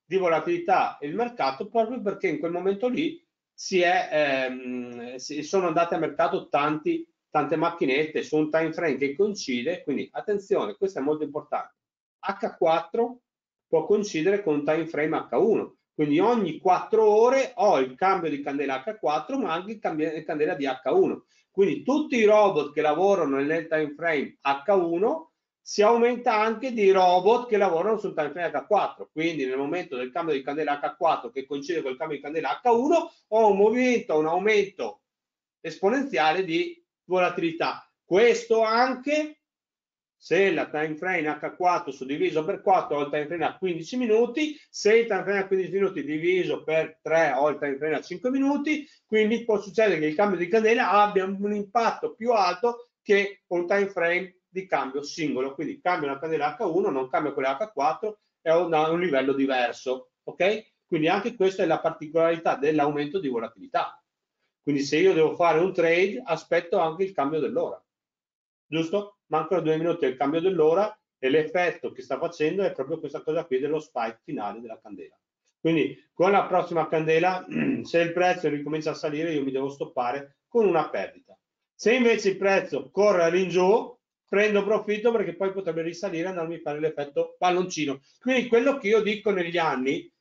Speaker 1: di volatilità il mercato proprio perché in quel momento lì si è, ehm, si sono andate a mercato tanti, tante macchinette su un time frame che coincide, quindi attenzione, questo è molto importante. acca quattro può coincidere con un time frame acca uno, quindi ogni quattro ore ho il cambio di candela acca quattro ma anche il cambio di candela di acca uno, quindi tutti i robot che lavorano nel time frame acca uno si aumenta anche di robot che lavorano sul time frame acca quattro, quindi nel momento del cambio di candela acca quattro che coincide con il cambio di candela acca uno ho un movimento, un aumento esponenziale di volatilità. Questo anche se la time frame acca quattro suddiviso per quattro ho il time frame a quindici minuti, se il time frame a quindici minuti diviso per tre ho il time frame a cinque minuti, quindi può succedere che il cambio di candela abbia un impatto più alto che un time frame di cambio singolo, quindi cambia una candela acca uno, non cambia quella acca quattro, è un, un livello diverso, ok? Quindi anche questa è la particolarità dell'aumento di volatilità. Quindi se io devo fare un trade, aspetto anche il cambio dell'ora, giusto? Mancano due minuti al cambio dell'ora e l'effetto che sta facendo è proprio questa cosa qui dello spike finale della candela. Quindi con la prossima candela, se il prezzo ricomincia a salire, io mi devo stoppare con una perdita. Se invece il prezzo corre all'ingiù, prendo profitto perché poi potrebbe risalire e andarmi a fare l'effetto palloncino. Quindi quello che io dico negli anni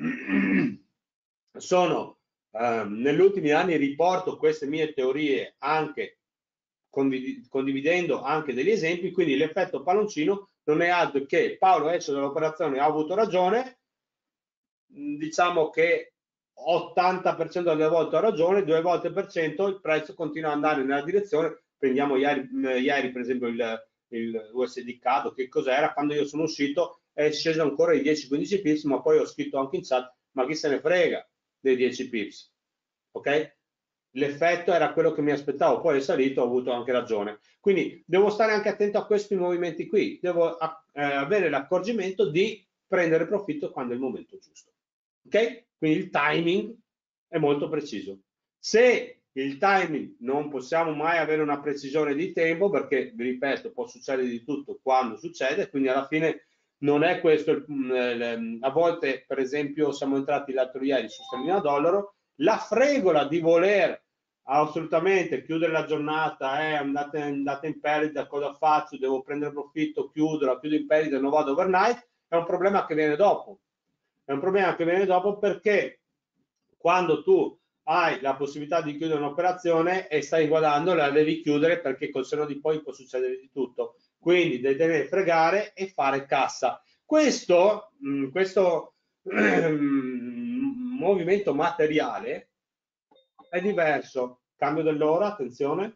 Speaker 1: sono, eh, negli ultimi anni riporto queste mie teorie anche condividendo anche degli esempi, quindi l'effetto palloncino non è altro che Paolo esce dall'operazione, ha avuto ragione, diciamo che ottanta per cento delle volte ho ragione, due volte per cento il prezzo continua ad andare nella direzione. Prendiamo ieri, ieri per esempio il, il U S D C A D, che cos'era? Quando io sono uscito è sceso ancora i dieci quindici pips, ma poi ho scritto anche in chat, ma chi se ne frega dei dieci pips, ok? L'effetto era quello che mi aspettavo, poi è salito, ho avuto anche ragione. Quindi devo stare anche attento a questi movimenti qui, devo eh, avere l'accorgimento di prendere profitto quando è il momento giusto. Ok? Quindi il timing è molto preciso. Se il timing non possiamo mai avere una precisione di tempo, perché vi ripeto, può succedere di tutto quando succede, quindi alla fine non è questo, il, a volte per esempio siamo entrati l'altro ieri su sterlina dollaro, la fregola di voler assolutamente chiudere la giornata, eh, andate, andate in perdita, cosa faccio? Devo prendere profitto, chiudo, chiudo in perdita e non vado overnight, è un problema che viene dopo. È un problema che viene dopo perché quando tu hai la possibilità di chiudere un'operazione e stai guardando, la devi chiudere perché col seno di poi può succedere di tutto. Quindi devi fregare e fare cassa. Questo, mh, questo movimento materiale è diverso. Cambio dell'ora, attenzione.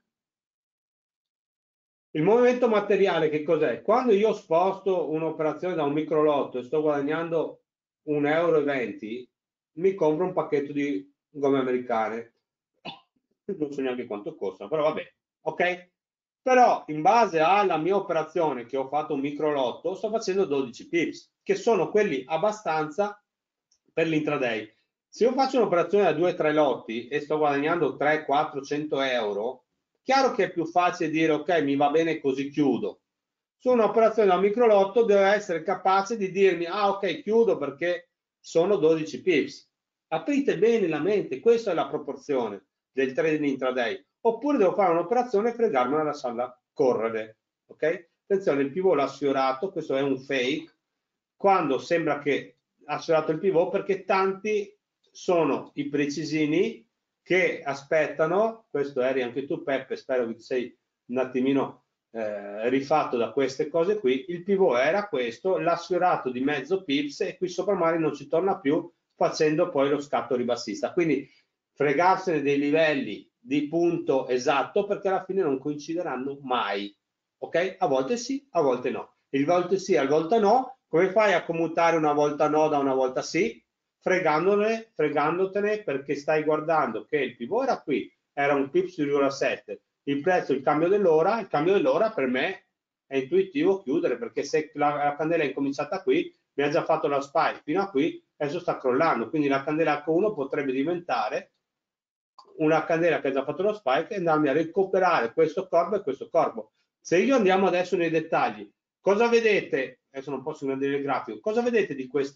Speaker 1: Il movimento materiale che cos'è? Quando io sposto un'operazione da un micro lotto e sto guadagnando un euro e venti, mi compro un pacchetto di gomme americane. Non so neanche quanto costa, però vabbè, ok? Però in base alla mia operazione che ho fatto un micro lotto, sto facendo dodici pips, che sono quelli abbastanza per l'intraday. Se io faccio un'operazione da due tre lotti e sto guadagnando trecento quattrocento euro, chiaro che è più facile dire ok, mi va bene così chiudo. Su un'operazione da un micro lotto devo essere capace di dirmi ah ok, chiudo perché sono dodici pips. Aprite bene la mente, questa è la proporzione del trading intraday. Oppure devo fare un'operazione e fregarmela e lasciarla correre. Ok? Attenzione, il pivot l'ha sfiorato, questo è un fake, quando sembra che ha sfiorato il pivot perché tanti sono i precisini che aspettano, questo eri anche tu Peppe, spero che ti sei un attimino eh, rifatto da queste cose qui, il pivot era questo, l'ha sfiorato di mezzo pips e qui sopra magari non ci torna più facendo poi lo scatto ribassista. Quindi fregarsene dei livelli di punto esatto perché alla fine non coincideranno mai, ok? A volte sì, a volte no. Il volte sì, a volte no, come fai a commutare una volta no da una volta sì? Fregandone, fregandotene perché stai guardando che il pivot era qui, era un pips virgola sette, il prezzo, il cambio dell'ora, il cambio dell'ora per me è intuitivo chiudere perché se la, la candela è incominciata qui, mi ha già fatto la spike fino a qui, adesso sta crollando, quindi la candela acca uno potrebbe diventare una candela che ha già fatto lo spike e andarmi a recuperare questo corpo e questo corpo. Se io andiamo adesso nei dettagli, cosa vedete? Adesso non posso ingrandire il grafico, cosa vedete di queste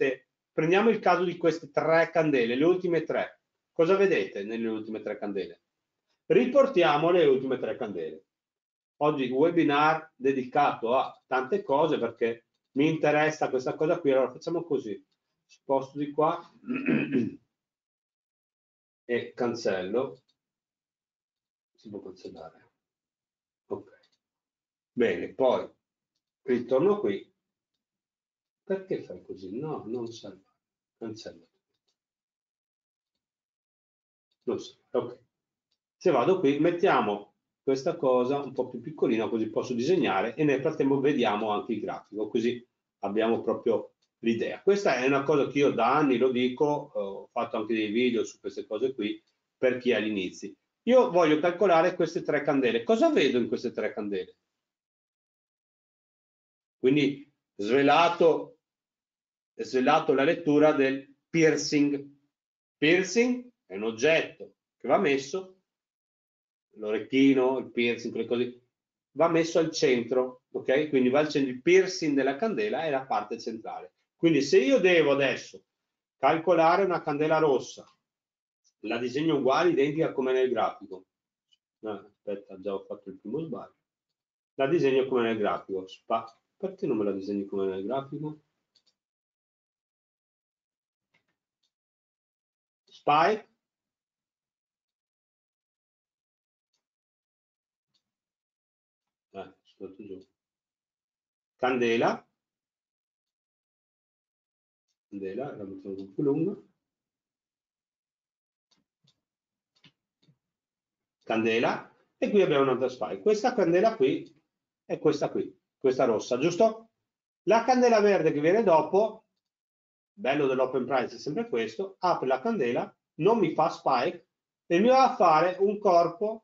Speaker 1: prendiamo il caso di queste tre candele, le ultime tre. Cosa vedete nelle ultime tre candele? Riportiamo le ultime tre candele. Oggi webinar dedicato a tante cose perché mi interessa questa cosa qui. Allora facciamo così, sposto di qua e cancello. Si può cancellare. Ok. Bene, poi ritorno qui. Perché fai così? No, non serve. Cancello. Non serve. Ok. Se vado qui, mettiamo questa cosa un po' più piccolina così posso disegnare e nel frattempo vediamo anche il grafico, così abbiamo proprio l'idea. Questa è una cosa che io da anni lo dico, ho fatto anche dei video su queste cose qui per chi è agli inizi. Io voglio calcolare queste tre candele. Cosa vedo in queste tre candele? Quindi svelato, svelato la lettura del piercing. Piercing è un oggetto che va messo, l'orecchino, il piercing, quelle cose, va messo al centro, ok? Quindi va al centro, il piercing della candela è la parte centrale. Quindi se io devo adesso calcolare una candela rossa, la disegno uguale, identica come nel grafico. No, aspetta, già ho fatto il primo sbaglio. La disegno come nel grafico. Spa. Perché non me la disegni come nel grafico? Spike. Eh, sotto giù. Candela. Candela, la mettiamo un po' più lunga. Candela. E qui abbiamo un'altra spike. Questa candela qui è questa qui, questa rossa, giusto? La candela verde che viene dopo, bello dell'open price è sempre questo, apre la candela, non mi fa spike e mi va a fare un corpo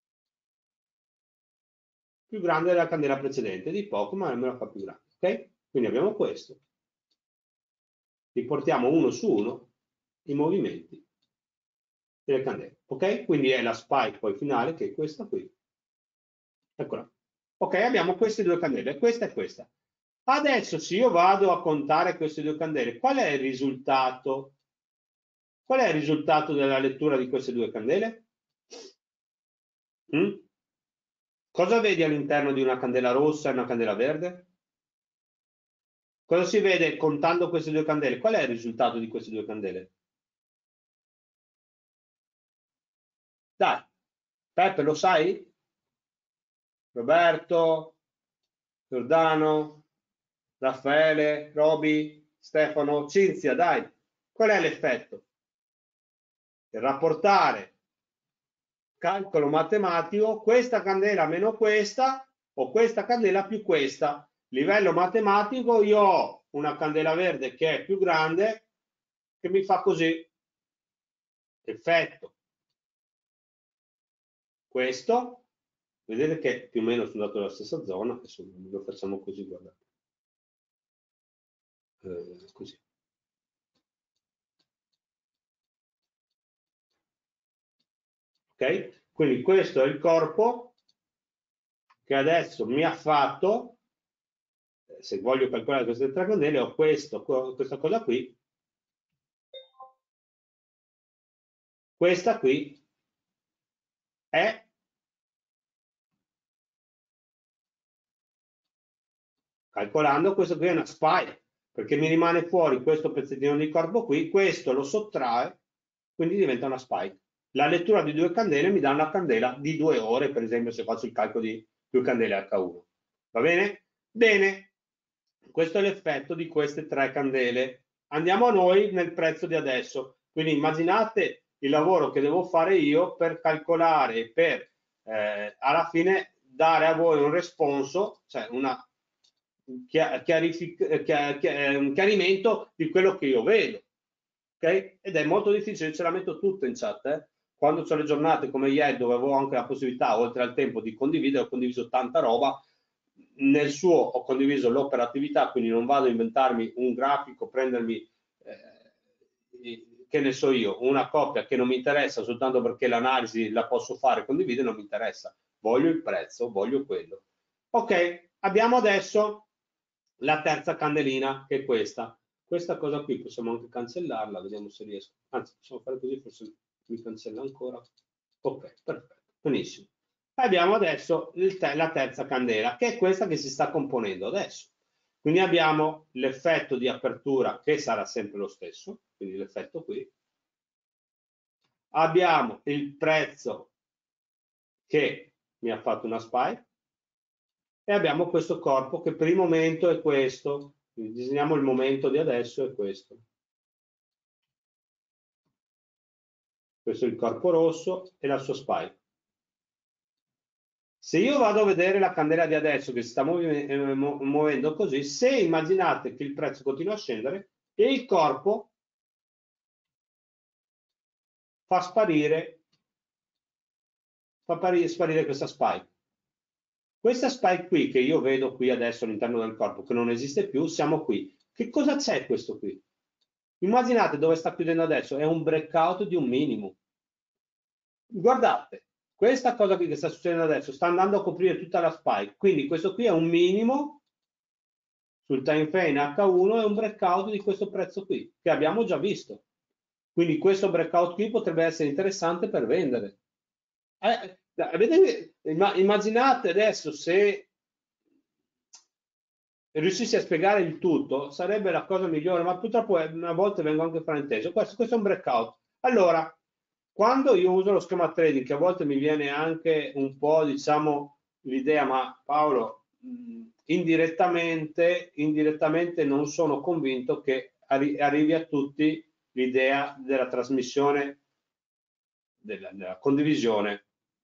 Speaker 1: più grande della candela precedente, di poco, ma me la fa più grande, ok? Quindi abbiamo questo. Riportiamo uno su uno i movimenti delle candele, ok? Quindi è la spike poi finale che è questa qui. Eccola. Ok, abbiamo queste due candele, questa e questa. Adesso se io vado a contare queste due candele, qual è il risultato? Qual è il risultato della lettura di queste due candele? Mm? Cosa vedi all'interno di una candela rossa e una candela verde? Cosa si vede contando queste due candele? Qual è il risultato di queste due candele? Dai, Peppe, lo sai? Roberto, Giordano, Raffaele, Roby, Stefano, Cinzia, dai. Qual è l'effetto? Il rapportare calcolo matematico, questa candela meno questa, o questa candela più questa. Livello matematico, io ho una candela verde che è più grande, che mi fa così. Effetto. Questo, vedete che più o meno sono andato nella stessa zona, adesso lo facciamo così, guardate. Eh, così. Ok? Quindi questo è il corpo che adesso mi ha fatto, se voglio calcolare queste tre candele, ho questo, questa cosa qui, questa qui è calcolando, questo qui è una spike, perché mi rimane fuori questo pezzettino di corpo qui, questo lo sottrae, quindi diventa una spike. La lettura di due candele mi dà una candela di due ore, per esempio, se faccio il calcolo di due candele acca uno. Va bene? Bene, questo è l'effetto di queste tre candele. Andiamo a noi nel prezzo di adesso. Quindi immaginate il lavoro che devo fare io per calcolare, per eh, alla fine dare a voi un responso, cioè una un chiarimento di quello che io vedo, ok? Ed è molto difficile, ce la metto tutta in chat, eh? Quando ho le giornate come ieri dove avevo anche la possibilità, oltre al tempo, di condividere, ho condiviso tanta roba. Nel suo ho condiviso l'operatività, quindi non vado a inventarmi un grafico, prendermi, eh, che ne so io, una coppia che non mi interessa soltanto perché l'analisi la posso fare, condividere, non mi interessa. Voglio il prezzo, voglio quello. Ok, abbiamo adesso la terza candelina, che è questa. questa cosa qui possiamo anche cancellarla, vediamo se riesco, anzi possiamo fare così, forse mi cancella ancora. Ok, perfetto, benissimo. Abbiamo adesso il te la terza candela, che è questa che si sta componendo adesso. Quindi abbiamo l'effetto di apertura che sarà sempre lo stesso, quindi l'effetto qui. Abbiamo il prezzo che mi ha fatto una spike e abbiamo questo corpo che per il momento è questo. Quindi disegniamo il momento di adesso, è questo. Questo è il corpo rosso e la sua spike. Se io vado a vedere la candela di adesso che si sta muovendo così, se immaginate che il prezzo continua a scendere e il corpo fa sparire, fa sparire questa spike. Questa spike qui che io vedo qui adesso all'interno del corpo, che non esiste più, siamo qui. Che cosa c'è questo qui? Immaginate dove sta chiudendo adesso, è un breakout di un minimo. Guardate, questa cosa qui che sta succedendo adesso sta andando a coprire tutta la spike, quindi questo qui è un minimo sul time frame acca uno, è un breakout di questo prezzo qui, che abbiamo già visto. Quindi questo breakout qui potrebbe essere interessante per vendere. Eh, vedete, immaginate adesso se riuscissi a spiegare il tutto, sarebbe la cosa migliore, ma purtroppo a volte vengo anche frainteso. Questo, questo è un breakout. Allora, quando io uso lo schema trading, che a volte mi viene anche un po', diciamo, l'idea, ma Paolo, mh, indirettamente, indirettamente non sono convinto che arri arrivi a tutti l'idea della trasmissione, della, della condivisione.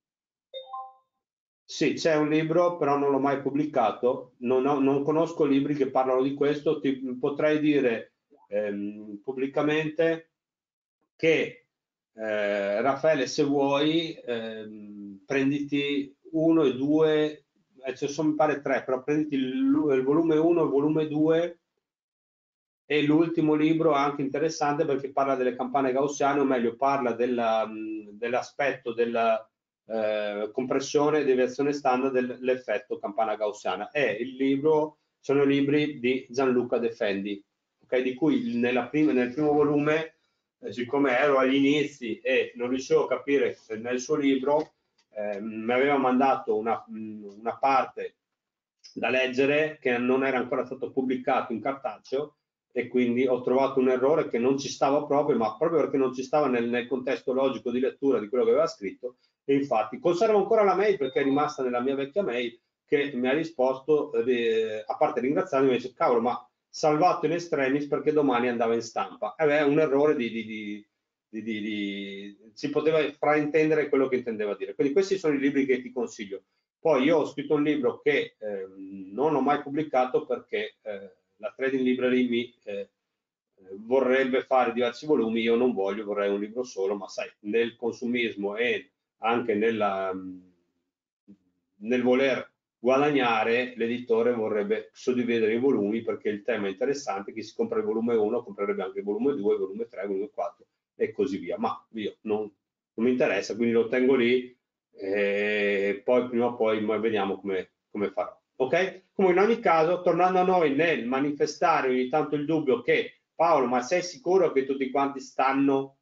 Speaker 1: Sì, c'è un libro, però non l'ho mai pubblicato, non, ho, non conosco libri che parlano di questo, ti potrei dire ehm, pubblicamente che eh, Raffaele, se vuoi, ehm, prenditi uno e due, eh, ci sono mi pare tre, però prenditi il, il volume uno e il volume due e l'ultimo libro è anche interessante perché parla delle campane gaussiane, o meglio parla dell'aspetto della eh, compressione e deviazione standard dell'effetto campana gaussiana. È il libro, sono i libri di Gianluca De Fendi, okay, di cui nella prima, nel primo volume, eh, siccome ero agli inizi e non riuscivo a capire nel suo libro, eh, mi aveva mandato una, una parte da leggere che non era ancora stato pubblicato in cartaceo e quindi ho trovato un errore che non ci stava proprio, ma proprio perché non ci stava nel, nel contesto logico di lettura di quello che aveva scritto, e infatti conservo ancora la mail perché è rimasta nella mia vecchia mail, che mi ha risposto, eh, a parte ringraziarmi, mi dice cavolo, ma salvato in extremis perché domani andava in stampa. Eh beh, è un errore di, di, di, di, di, di si poteva fraintendere quello che intendeva dire. Quindi questi sono i libri che ti consiglio. Poi io ho scritto un libro che eh, non ho mai pubblicato perché eh, la Trading Library mi eh, vorrebbe fare diversi volumi, io non voglio, vorrei un libro solo, ma sai, nel consumismo e anche nella, nel voler guadagnare, l'editore vorrebbe suddividere i volumi perché il tema è interessante, chi si compra il volume uno comprerebbe anche il volume due, il volume tre, il volume quattro e così via, ma io non, non mi interessa, quindi lo tengo lì e poi prima o poi vediamo come, come farò. Ok? Comunque in ogni caso, tornando a noi nel manifestare ogni tanto il dubbio che Paolo, ma sei sicuro che tutti quanti stanno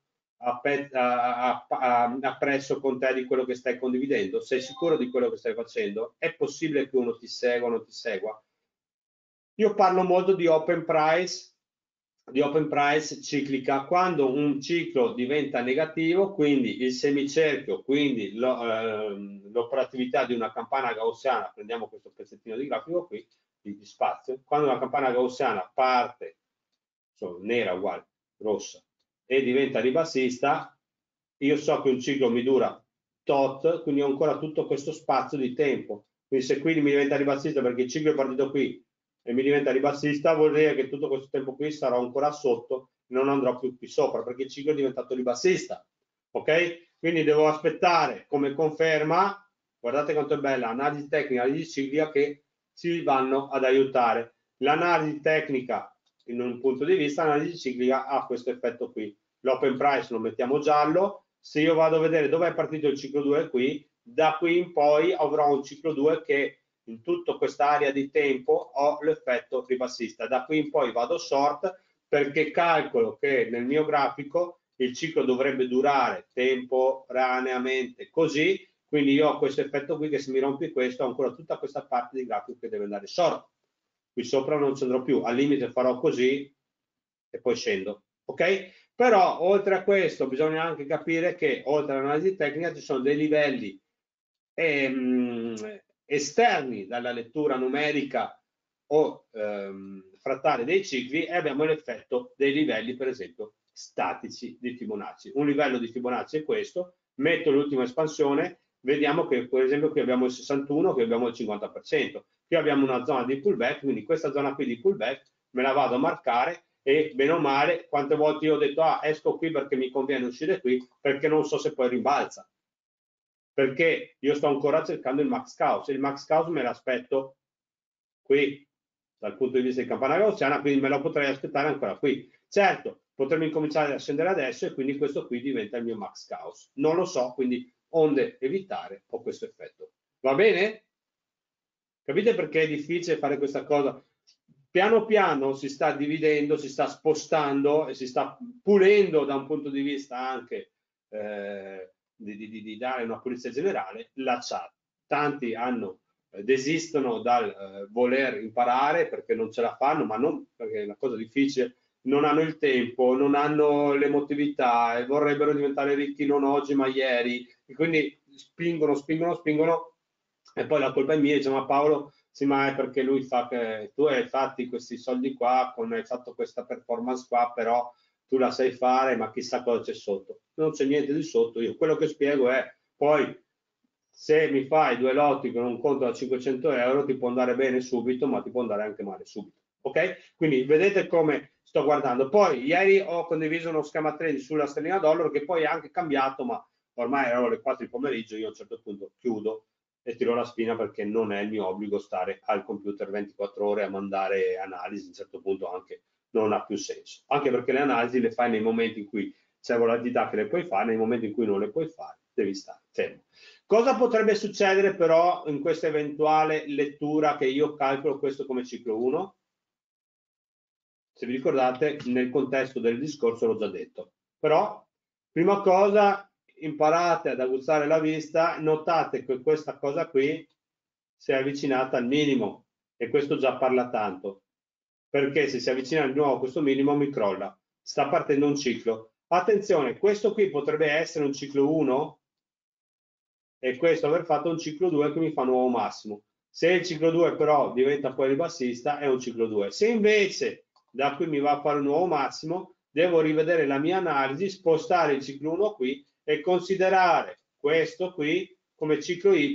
Speaker 1: appresso con te di quello che stai condividendo? Sei sicuro di quello che stai facendo? È possibile che uno ti segua o non ti segua? Io parlo molto di open price, di open price ciclica. Quando un ciclo diventa negativo, quindi il semicerchio, quindi l'operatività di una campana gaussiana, prendiamo questo pezzettino di grafico qui, di, di spazio, quando una campana gaussiana parte, insomma, nera uguale, rossa, e diventa ribassista, io so che un ciclo mi dura tot, quindi ho ancora tutto questo spazio di tempo. Quindi se qui mi diventa ribassista perché il ciclo è partito qui e mi diventa ribassista, vuol dire che tutto questo tempo qui sarò ancora sotto e non andrò più qui sopra perché il ciclo è diventato ribassista. Ok? Quindi devo aspettare come conferma, guardate quanto è bella l'analisi tecnica, l'analisi ciclica che ci vanno ad aiutare. L'analisi tecnica in un punto di vista, l'analisi ciclica ha questo effetto qui. L'open price lo mettiamo giallo, se io vado a vedere dove è partito il ciclo due qui, da qui in poi avrò un ciclo due che in tutta questa area di tempo ho l'effetto ribassista. Da qui in poi vado short, perché calcolo che nel mio grafico il ciclo dovrebbe durare temporaneamente così, quindi io ho questo effetto qui che se mi rompi questo ho ancora tutta questa parte di grafico che deve andare sorto. Qui sopra non ci andrò più, al limite farò così e poi scendo, ok? Però oltre a questo bisogna anche capire che oltre all'analisi tecnica ci sono dei livelli ehm, esterni dalla lettura numerica o ehm, frattale dei cicli e abbiamo l'effetto dei livelli, per esempio, statici di Fibonacci. Un livello di Fibonacci è questo, metto l'ultima espansione, vediamo che per esempio qui abbiamo il sessantuno, qui abbiamo il cinquanta per cento, qui abbiamo una zona di pullback, quindi questa zona qui di pullback me la vado a marcare e bene o male quante volte io ho detto ah esco qui perché mi conviene uscire qui perché non so se poi rimbalza, perché io sto ancora cercando il max caos e il max caos me l'aspetto qui dal punto di vista di campana gaussiana, quindi me lo potrei aspettare ancora qui. Certo, potremmo incominciare a scendere adesso e quindi questo qui diventa il mio max caos, non lo so, quindi onde evitare ho questo effetto. Va bene? Capite perché è difficile fare questa cosa? Piano piano si sta dividendo, si sta spostando e si sta pulendo da un punto di vista anche eh, di, di, di dare una pulizia generale la chat. Tanti hanno, eh, desistono dal eh, voler imparare perché non ce la fanno, ma non perché è una cosa difficile, non hanno il tempo, non hanno l'emotività e vorrebbero diventare ricchi non oggi ma ieri, e quindi spingono, spingono, spingono e poi la colpa è mia, dice ma Paolo sì, ma è perché lui fa che tu hai fatti questi soldi qua, con, hai fatto questa performance qua, però tu la sai fare, ma chissà cosa c'è sotto. Non c'è niente di sotto. Io quello che spiego è poi se mi fai due lotti con un conto da cinquecento euro ti può andare bene subito, ma ti può andare anche male subito. Ok? Quindi vedete come sto guardando. Poi ieri ho condiviso uno schema trade sulla sterlina dollaro che poi è anche cambiato, ma ormai erano le quattro di pomeriggio, io a un certo punto chiudo e tiro la spina perché non è il mio obbligo stare al computer ventiquattro ore a mandare analisi, a un certo punto anche non ha più senso, anche perché le analisi le fai nei momenti in cui c'è volatilità che le puoi fare, nei momenti in cui non le puoi fare devi stare fermo. Cosa potrebbe succedere però in questa eventuale lettura che io calcolo questo come ciclo uno? Se vi ricordate nel contesto del discorso l'ho già detto, però prima cosa imparate ad aguzzare la vista, notate che questa cosa qui si è avvicinata al minimo e questo già parla tanto, perché se si avvicina di nuovo a questo minimo mi crolla, sta partendo un ciclo. Attenzione, questo qui potrebbe essere un ciclo uno e questo aver fatto un ciclo due che mi fa nuovo massimo. Se il ciclo due però diventa poi ribassista è un ciclo due. Se invece da qui mi va a fare un nuovo massimo, devo rivedere la mia analisi, spostare il ciclo uno qui e considerare questo qui come ciclo Y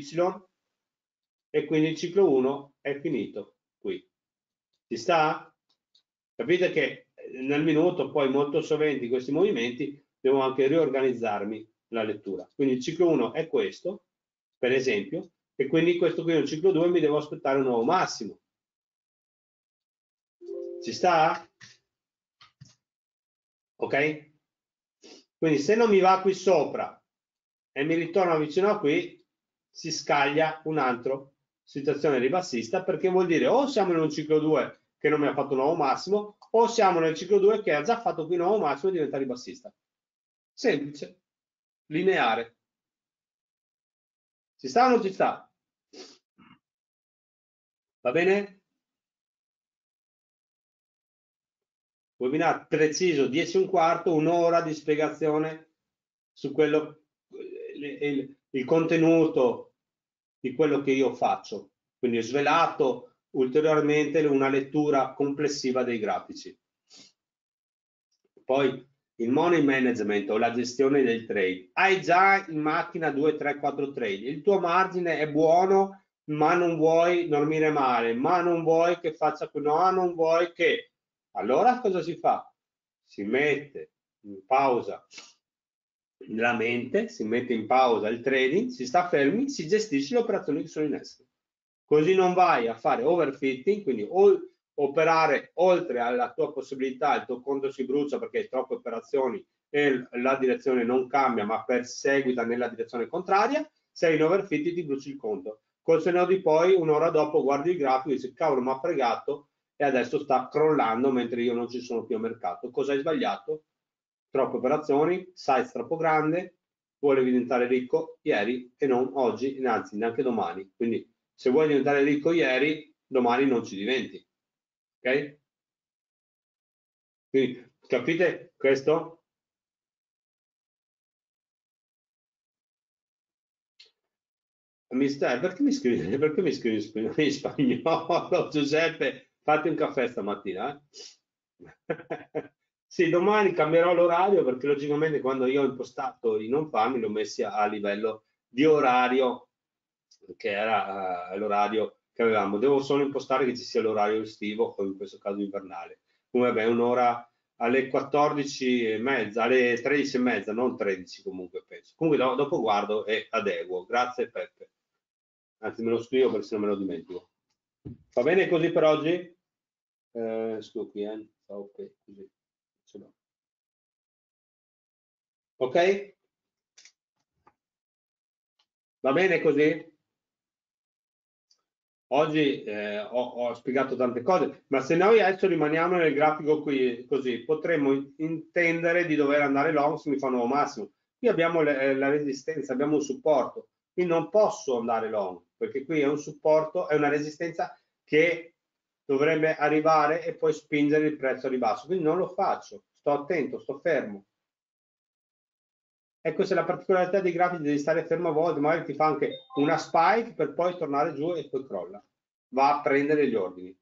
Speaker 1: e quindi il ciclo uno è finito qui. Ci sta? Capite che nel minuto poi molto soventi questi movimenti devo anche riorganizzarmi la lettura. Quindi il ciclo uno è questo, per esempio, e quindi questo qui è un ciclo due mi devo aspettare un nuovo massimo. Ci sta? Ok? Quindi se non mi va qui sopra e mi ritorno vicino a qui, si scaglia un'altra situazione ribassista perché vuol dire o siamo in un ciclo due che non mi ha fatto un nuovo massimo o siamo nel ciclo due che ha già fatto qui un nuovo massimo e diventa ribassista. Semplice, lineare. Ci sta o non ci sta? Va bene? Webinar preciso, dieci e un quarto, un'ora di spiegazione su quello, il, il, il contenuto di quello che io faccio. Quindi ho svelato ulteriormente una lettura complessiva dei grafici. Poi il money management o la gestione del trade. Hai già in macchina due, tre, quattro trade. Il tuo margine è buono, ma non vuoi dormire male, ma non vuoi che faccia quello, ma non vuoi che... Allora cosa si fa? Si mette in pausa la mente, si mette in pausa il trading, si sta fermi, si gestisce le operazioni che sono in essere. Così non vai a fare overfitting, quindi o operare oltre alla tua possibilità, il tuo conto si brucia perché hai troppe operazioni e la direzione non cambia ma perseguita nella direzione contraria, sei in overfitting ti bruci il conto. Col senno di poi un'ora dopo guardi il grafico e dici cavolo mi ha fregato e adesso sta crollando mentre io non ci sono più a mercato. Cosa hai sbagliato? Troppe operazioni, size troppo grande, volevi diventare ricco ieri e non oggi, e anzi neanche domani. Quindi se vuoi diventare ricco ieri, domani non ci diventi. Ok? Quindi capite questo? Mister, perché mi scrivi, perché mi scrivi in spagnolo? Giuseppe, fatti un caffè stamattina. Eh? Sì, domani cambierò l'orario perché logicamente quando io ho impostato i non farmi li ho messi a livello di orario che era eh, l'orario che avevamo. Devo solo impostare che ci sia l'orario estivo o in questo caso invernale. Come beh, un'ora alle quattordici e mezza, alle tredici e mezza, non tredici comunque penso. Comunque do- dopo guardo e adeguo. Grazie Peppe. Anzi me lo scrivo perché se no me lo dimentico. Va bene così per oggi? Eh, scrivo qui, eh. Ok, così. Ce l'ho. Ok? Va bene così? Oggi eh, ho, ho spiegato tante cose, ma se noi adesso rimaniamo nel grafico qui così, potremmo intendere di dover andare long se mi fa nuovo massimo. Qui abbiamo le, la resistenza, abbiamo un supporto, qui non posso andare long, perché qui è un supporto, è una resistenza che dovrebbe arrivare e poi spingere il prezzo a ribasso, quindi non lo faccio, sto attento, sto fermo. Ecco, se la particolarità dei grafici devi stare fermo a volte, magari ti fa anche una spike per poi tornare giù e poi crolla. Va a prendere gli ordini.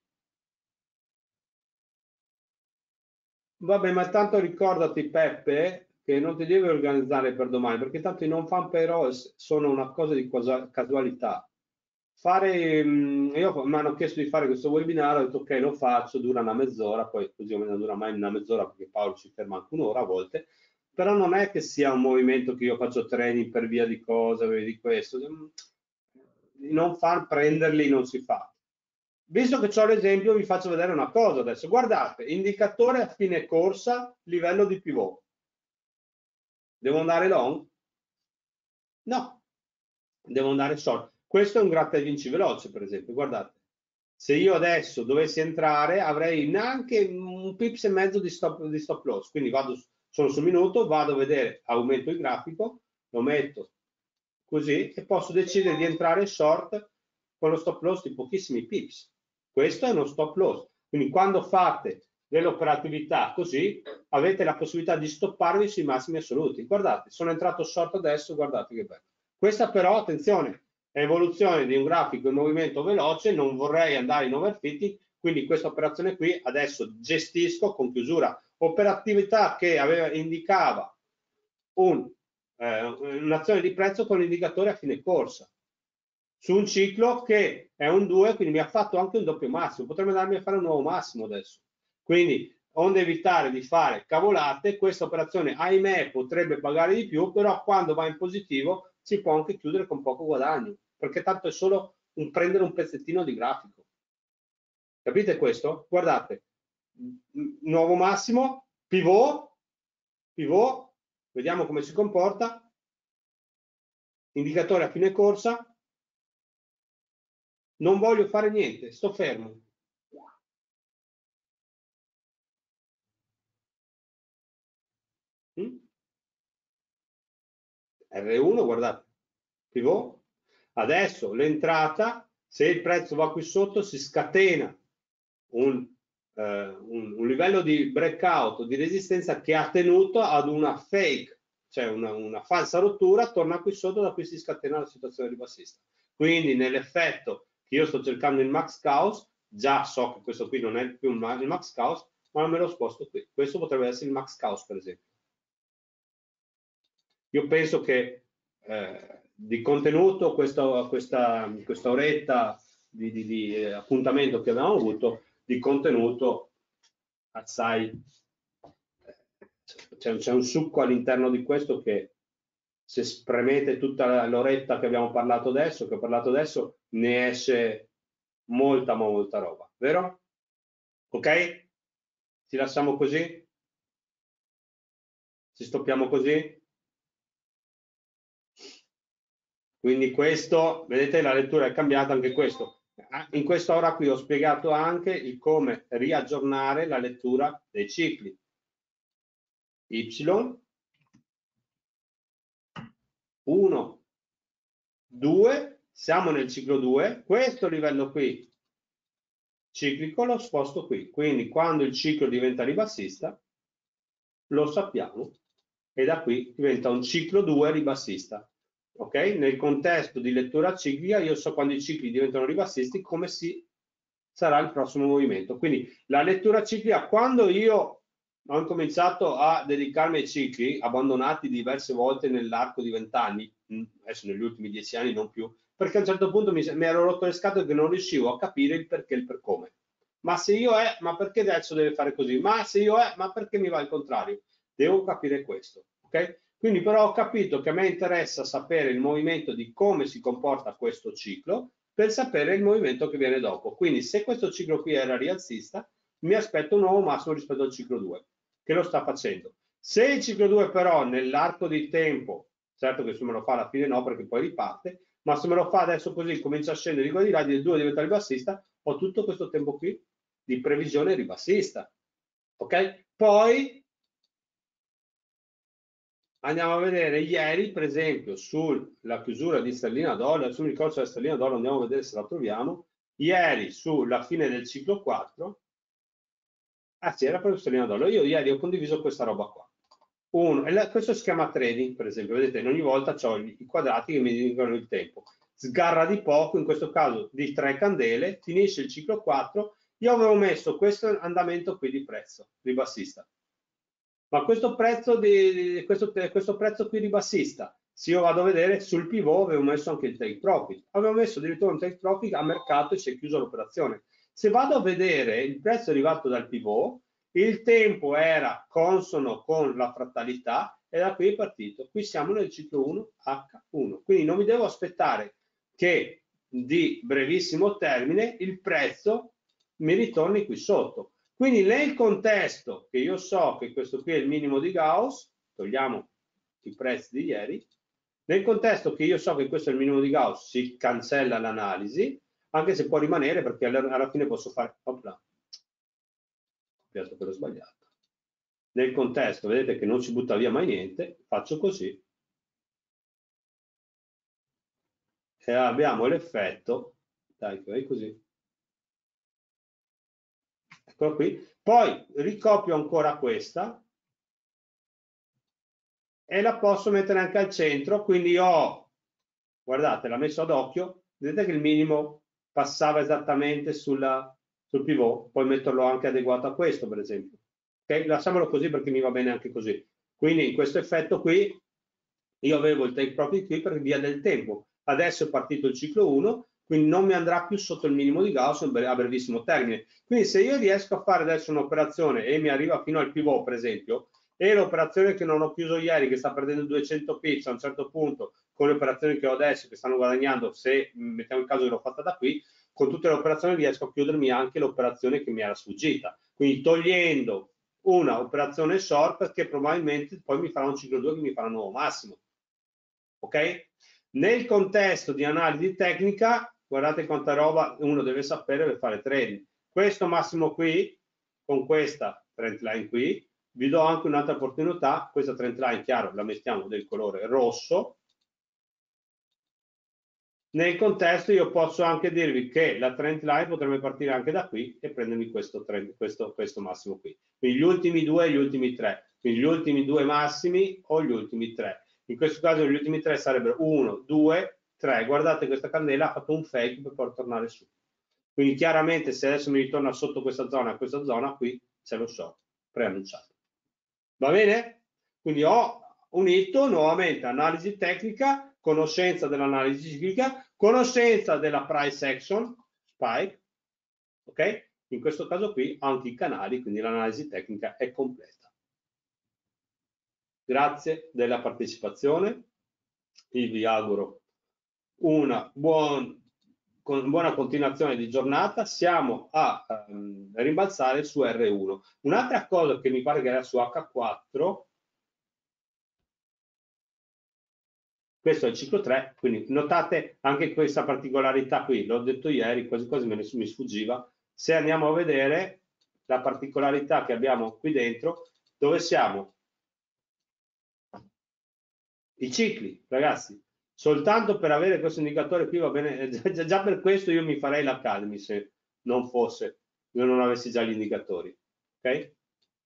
Speaker 1: Vabbè, ma tanto ricordati, Peppe, che non ti devi organizzare per domani, perché tanto i non fan payroll sono una cosa di casualità. Fare, mh, io mi hanno chiesto di fare questo webinar, ho detto ok, lo faccio, dura una mezz'ora, poi così non dura mai una mezz'ora perché Paolo ci ferma anche un'ora a volte, però non è che sia un movimento che io faccio training per via di cose, di questo. Non far prenderli non si fa. Visto che ho l'esempio, vi faccio vedere una cosa adesso. Guardate, indicatore a fine corsa, livello di pivot. Devo andare long? No, devo andare short. Questo è un gratta e vinci veloce, per esempio. Guardate, se io adesso dovessi entrare, avrei neanche un pips e mezzo di stop, di stop loss. Quindi vado, sono sul minuto, vado a vedere, aumento il grafico, lo metto così e posso decidere di entrare short con lo stop loss di pochissimi pips. Questo è uno stop loss. Quindi quando fate dell'operatività così, avete la possibilità di stopparvi sui massimi assoluti. Guardate, sono entrato short adesso, guardate che bello. Questa però, attenzione, è evoluzione di un grafico in movimento veloce, non vorrei andare in overfitting, quindi questa operazione qui adesso gestisco con chiusura operatività che aveva, indicava un, eh, un'azione di prezzo con l'indicatore a fine corsa su un ciclo che è un due, quindi mi ha fatto anche un doppio massimo, potrebbe andarmi a fare un nuovo massimo adesso. Quindi, onde evitare di fare cavolate, questa operazione, ahimè, potrebbe pagare di più, però quando va in positivo si può anche chiudere con poco guadagno, perché tanto è solo un prendere un pezzettino di grafico. Capite questo? Guardate, nuovo massimo, pivot, pivot, vediamo come si comporta, indicatore a fine corsa, non voglio fare niente, sto fermo. Mm? R uno, guardate, pivot. Adesso l'entrata, se il prezzo va qui sotto, si scatena un, eh, un, un livello di breakout, di resistenza che ha tenuto ad una fake, cioè una, una falsa rottura, torna qui sotto, da qui si scatena la situazione ribassista. Quindi nell'effetto che io sto cercando il max caos, già so che questo qui non è più il max caos, ma me lo sposto qui. Questo potrebbe essere il max caos, per esempio. Io penso che eh, di contenuto questa, questa, questa oretta di, di, di eh, appuntamento che abbiamo avuto, di contenuto assai, c'è, c'è un succo all'interno di questo che se spremete tutta l'oretta che abbiamo parlato adesso, che ho parlato adesso, ne esce molta, molta roba, vero? Ok? Ci lasciamo così? Ci stoppiamo così? Quindi questo, vedete, la lettura è cambiata, anche questo. In quest'ora qui ho spiegato anche il come riaggiornare la lettura dei cicli. Y, uno, due, siamo nel ciclo due, questo livello qui ciclico lo sposto qui, quindi quando il ciclo diventa ribassista lo sappiamo e da qui diventa un ciclo due ribassista. Ok? Nel contesto di lettura ciclica io so quando i cicli diventano ribassisti come si sarà il prossimo movimento. Quindi la lettura ciclica, quando io ho incominciato a dedicarmi ai cicli, abbandonati diverse volte nell'arco di vent'anni, adesso negli ultimi dieci anni non più, perché a un certo punto mi, mi ero rotto le scatole che non riuscivo a capire il perché e il per come. Ma se io è, ma perché adesso deve fare così? Ma se io è, ma perché mi va il contrario? Devo capire questo, ok? Quindi però ho capito che a me interessa sapere il movimento di come si comporta questo ciclo per sapere il movimento che viene dopo. Quindi se questo ciclo qui era rialzista, mi aspetto un nuovo massimo rispetto al ciclo due, che lo sta facendo. Se il ciclo due però nell'arco di tempo, certo che se me lo fa alla fine no perché poi riparte, ma se me lo fa adesso così, comincia a scendere di qua di là, il due diventa ribassista, ho tutto questo tempo qui di previsione ribassista. Ok? Poi andiamo a vedere ieri, per esempio, sulla chiusura di sterlina dollaro, sul ricorso della sterlina dollaro, andiamo a vedere se la troviamo. Ieri, sulla fine del ciclo quattro, ah sì, era proprio sterlina dollaro. Io ieri ho condiviso questa roba qua. Uno, e questo schema trading, per esempio, vedete, ogni volta ho i quadrati che mi indicano il tempo. Sgarra di poco, in questo caso di tre candele, finisce il ciclo quattro. Io avevo messo questo andamento qui di prezzo, ribassista. Ma questo prezzo, di, questo, questo prezzo qui ribassista, se io vado a vedere sul pivot avevo messo anche il take profit, avevo messo addirittura un take profit a mercato e si è chiusa l'operazione. Se vado a vedere il prezzo arrivato dal pivot, il tempo era consono con la frattalità e da qui è partito. Qui siamo nel ciclo uno H uno, quindi non mi devo aspettare che di brevissimo termine il prezzo mi ritorni qui sotto. Quindi nel contesto che io so che questo qui è il minimo di Gauss, togliamo i prezzi di ieri, nel contesto che io so che questo è il minimo di Gauss, si cancella l'analisi, anche se può rimanere perché alla fine posso fare... Opla, ho copiato quello sbagliato. Nel contesto, vedete che non si butta via mai niente, faccio così e abbiamo l'effetto, dai che vai così, eccolo qui, poi ricopio ancora questa e la posso mettere anche al centro, quindi ho, guardate, l'ha messo ad occhio, vedete che il minimo passava esattamente sulla, sul pivot, puoi metterlo anche adeguato a questo per esempio, ok? Lasciamolo così perché mi va bene anche così, quindi in questo effetto qui io avevo il take profit qui per via del tempo, adesso è partito il ciclo uno, quindi non mi andrà più sotto il minimo di Gauss a brevissimo termine, quindi se io riesco a fare adesso un'operazione e mi arriva fino al pivot per esempio, e l'operazione che non ho chiuso ieri che sta perdendo duecento pips a un certo punto con le operazioni che ho adesso che stanno guadagnando, se mettiamo il caso che l'ho fatta da qui, con tutte le operazioni riesco a chiudermi anche l'operazione che mi era sfuggita, quindi togliendo una operazione short che probabilmente poi mi farà un ciclo due che mi farà un nuovo massimo, ok? Nel contesto di analisi tecnica guardate quanta roba uno deve sapere per fare trading. Questo massimo qui con questa trend line qui vi do anche un'altra opportunità, questa trend line chiaro la mettiamo del colore rosso. Nel contesto io posso anche dirvi che la trend line potrebbe partire anche da qui e prendermi questo, trend, questo, questo massimo qui. Quindi gli ultimi due e gli ultimi tre. Quindi gli ultimi due massimi o gli ultimi tre. In questo caso gli ultimi tre sarebbero uno, due, tre. Guardate questa candela ha fatto un fake per poi tornare su. Quindi chiaramente se adesso mi ritorna sotto questa zona, questa zona qui c'è lo short preannunciato. Va bene? Quindi ho unito nuovamente analisi tecnica, conoscenza dell'analisi ciclica, conoscenza della price action, spike, ok? In questo caso qui anche i canali, quindi l'analisi tecnica è completa. Grazie della partecipazione, io vi auguro una buon, con buona continuazione di giornata, siamo a um, rimbalzare su R uno. Un'altra cosa che mi pare che era su H quattro, Questo è il ciclo tre, quindi notate anche questa particolarità qui, l'ho detto ieri, quasi quasi me ne mi sfuggiva. Se andiamo a vedere la particolarità che abbiamo qui dentro, dove siamo? I cicli, ragazzi. Soltanto per avere questo indicatore qui va bene, già, già per questo io mi farei l'Academy se non fosse, io non avessi già gli indicatori. Ok?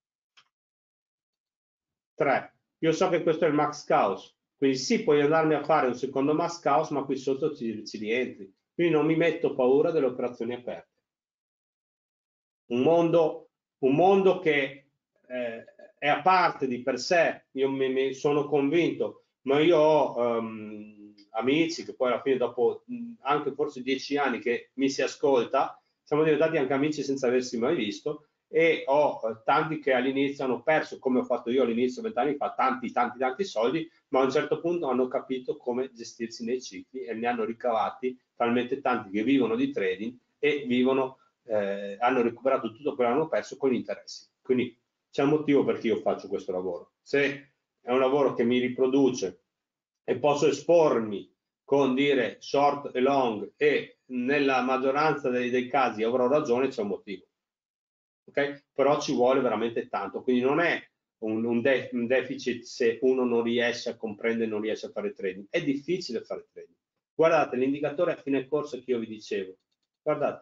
Speaker 1: tre. Io so che questo è il max chaos, quindi sì, puoi andarmi a fare un secondo max chaos, ma qui sotto ci, ci rientri. Quindi non mi metto paura delle operazioni aperte. Un mondo, un mondo che eh, è a parte di per sé, io mi, mi sono convinto, ma io ho um, amici che poi alla fine dopo mh, anche forse dieci anni che mi si ascolta, siamo diventati anche amici senza aversi mai visto, e ho eh, tanti che all'inizio hanno perso, come ho fatto io all'inizio vent'anni fa, tanti tanti tanti soldi, ma a un certo punto hanno capito come gestirsi nei cicli e ne hanno ricavati talmente tanti che vivono di trading e vivono Eh, hanno recuperato tutto quello che hanno perso con gli interessi. Quindi c'è un motivo perché io faccio questo lavoro. Se è un lavoro che mi riproduce e posso espormi con dire short e long e nella maggioranza dei, dei casi avrò ragione, c'è un motivo. Okay? Però ci vuole veramente tanto, quindi non è un, un, de un deficit se uno non riesce a comprendere, non riesce a fare trading. È difficile fare trading. Guardate l'indicatore a fine corso che io vi dicevo. Guardate.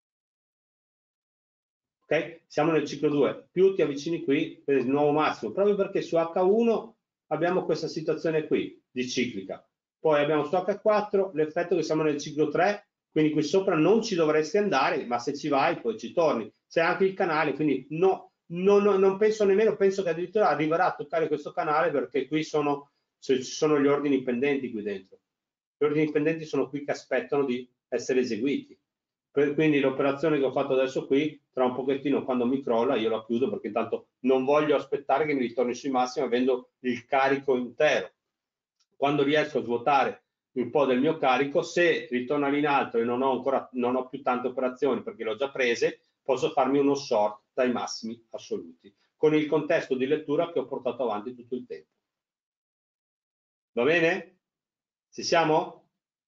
Speaker 1: Okay? Siamo nel ciclo due, più ti avvicini qui per il nuovo massimo, proprio perché su H uno abbiamo questa situazione qui di ciclica, poi abbiamo su H quattro l'effetto che siamo nel ciclo tre, quindi qui sopra non ci dovresti andare, ma se ci vai poi ci torni. C'è anche il canale, quindi no, no, no, non penso nemmeno, penso che addirittura arriverà a toccare questo canale perché qui sono, ci sono gli ordini pendenti qui dentro. Gli ordini pendenti sono qui che aspettano di essere eseguiti. Quindi l'operazione che ho fatto adesso qui, tra un pochettino quando mi crolla io la chiudo perché intanto non voglio aspettare che mi ritorni sui massimi avendo il carico intero. Quando riesco a svuotare un po' del mio carico, se ritorna lì in alto e non ho ancora non ho più tante operazioni perché le ho già prese, posso farmi uno short dai massimi assoluti con il contesto di lettura che ho portato avanti tutto il tempo. Va bene? Ci siamo?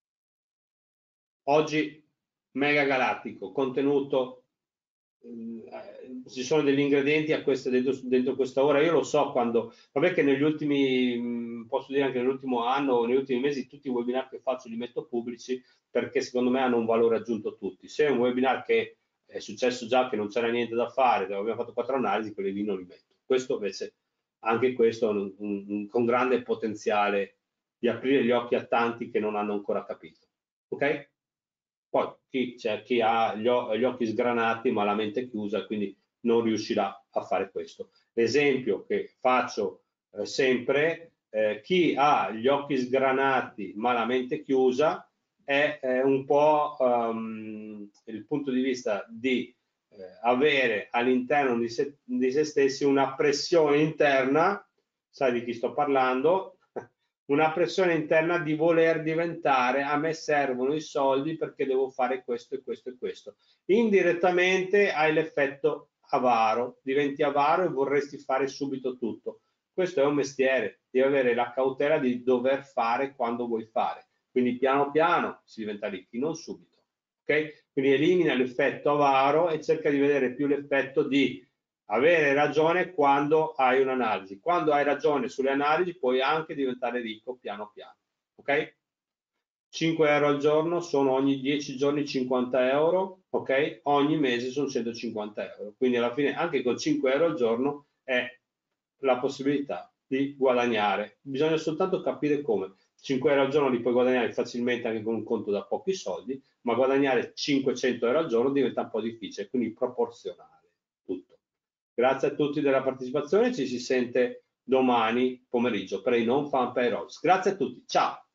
Speaker 1: Oggi mega galattico, contenuto, eh, ci sono degli ingredienti a queste, dentro, dentro questa ora. Io lo so quando, vabbè che negli ultimi, mh, posso dire anche nell'ultimo anno o negli ultimi mesi, tutti i webinar che faccio li metto pubblici perché secondo me hanno un valore aggiunto tutti. Se è un webinar che è successo già che non c'era niente da fare, abbiamo fatto quattro analisi, quelli lì non li metto. Questo invece, anche questo un, un, un, con grande potenziale di aprire gli occhi a tanti che non hanno ancora capito. Ok? Poi chi, c'è chi ha gli, gli occhi sgranati ma la mente chiusa, quindi non riuscirà a fare questo. L'esempio che faccio eh, sempre, eh, chi ha gli occhi sgranati ma la mente chiusa è eh, un po' um, il punto di vista di eh, avere all'interno di se, di se stessi una pressione interna, sai di chi sto parlando, una pressione interna di voler diventare, a me servono i soldi perché devo fare questo e questo e questo. Indirettamente hai l'effetto avaro, diventi avaro e vorresti fare subito tutto. Questo è un mestiere, devi avere la cautela di dover fare quando vuoi fare. Quindi piano piano si diventa ricchi, non subito. Ok? Quindi elimina l'effetto avaro e cerca di vedere più l'effetto di avere ragione quando hai un'analisi. Quando hai ragione sulle analisi puoi anche diventare ricco piano piano. Ok? cinque euro al giorno sono ogni dieci giorni cinquanta euro, ok? Ogni mese sono centocinquanta euro. Quindi alla fine anche con cinque euro al giorno è la possibilità di guadagnare. Bisogna soltanto capire come. cinque euro al giorno li puoi guadagnare facilmente anche con un conto da pochi soldi, ma guadagnare cinquecento euro al giorno diventa un po' difficile, quindi proporzionale tutto. Grazie a tutti della partecipazione, ci si sente domani pomeriggio per i non fan payrolls. Grazie a tutti, ciao!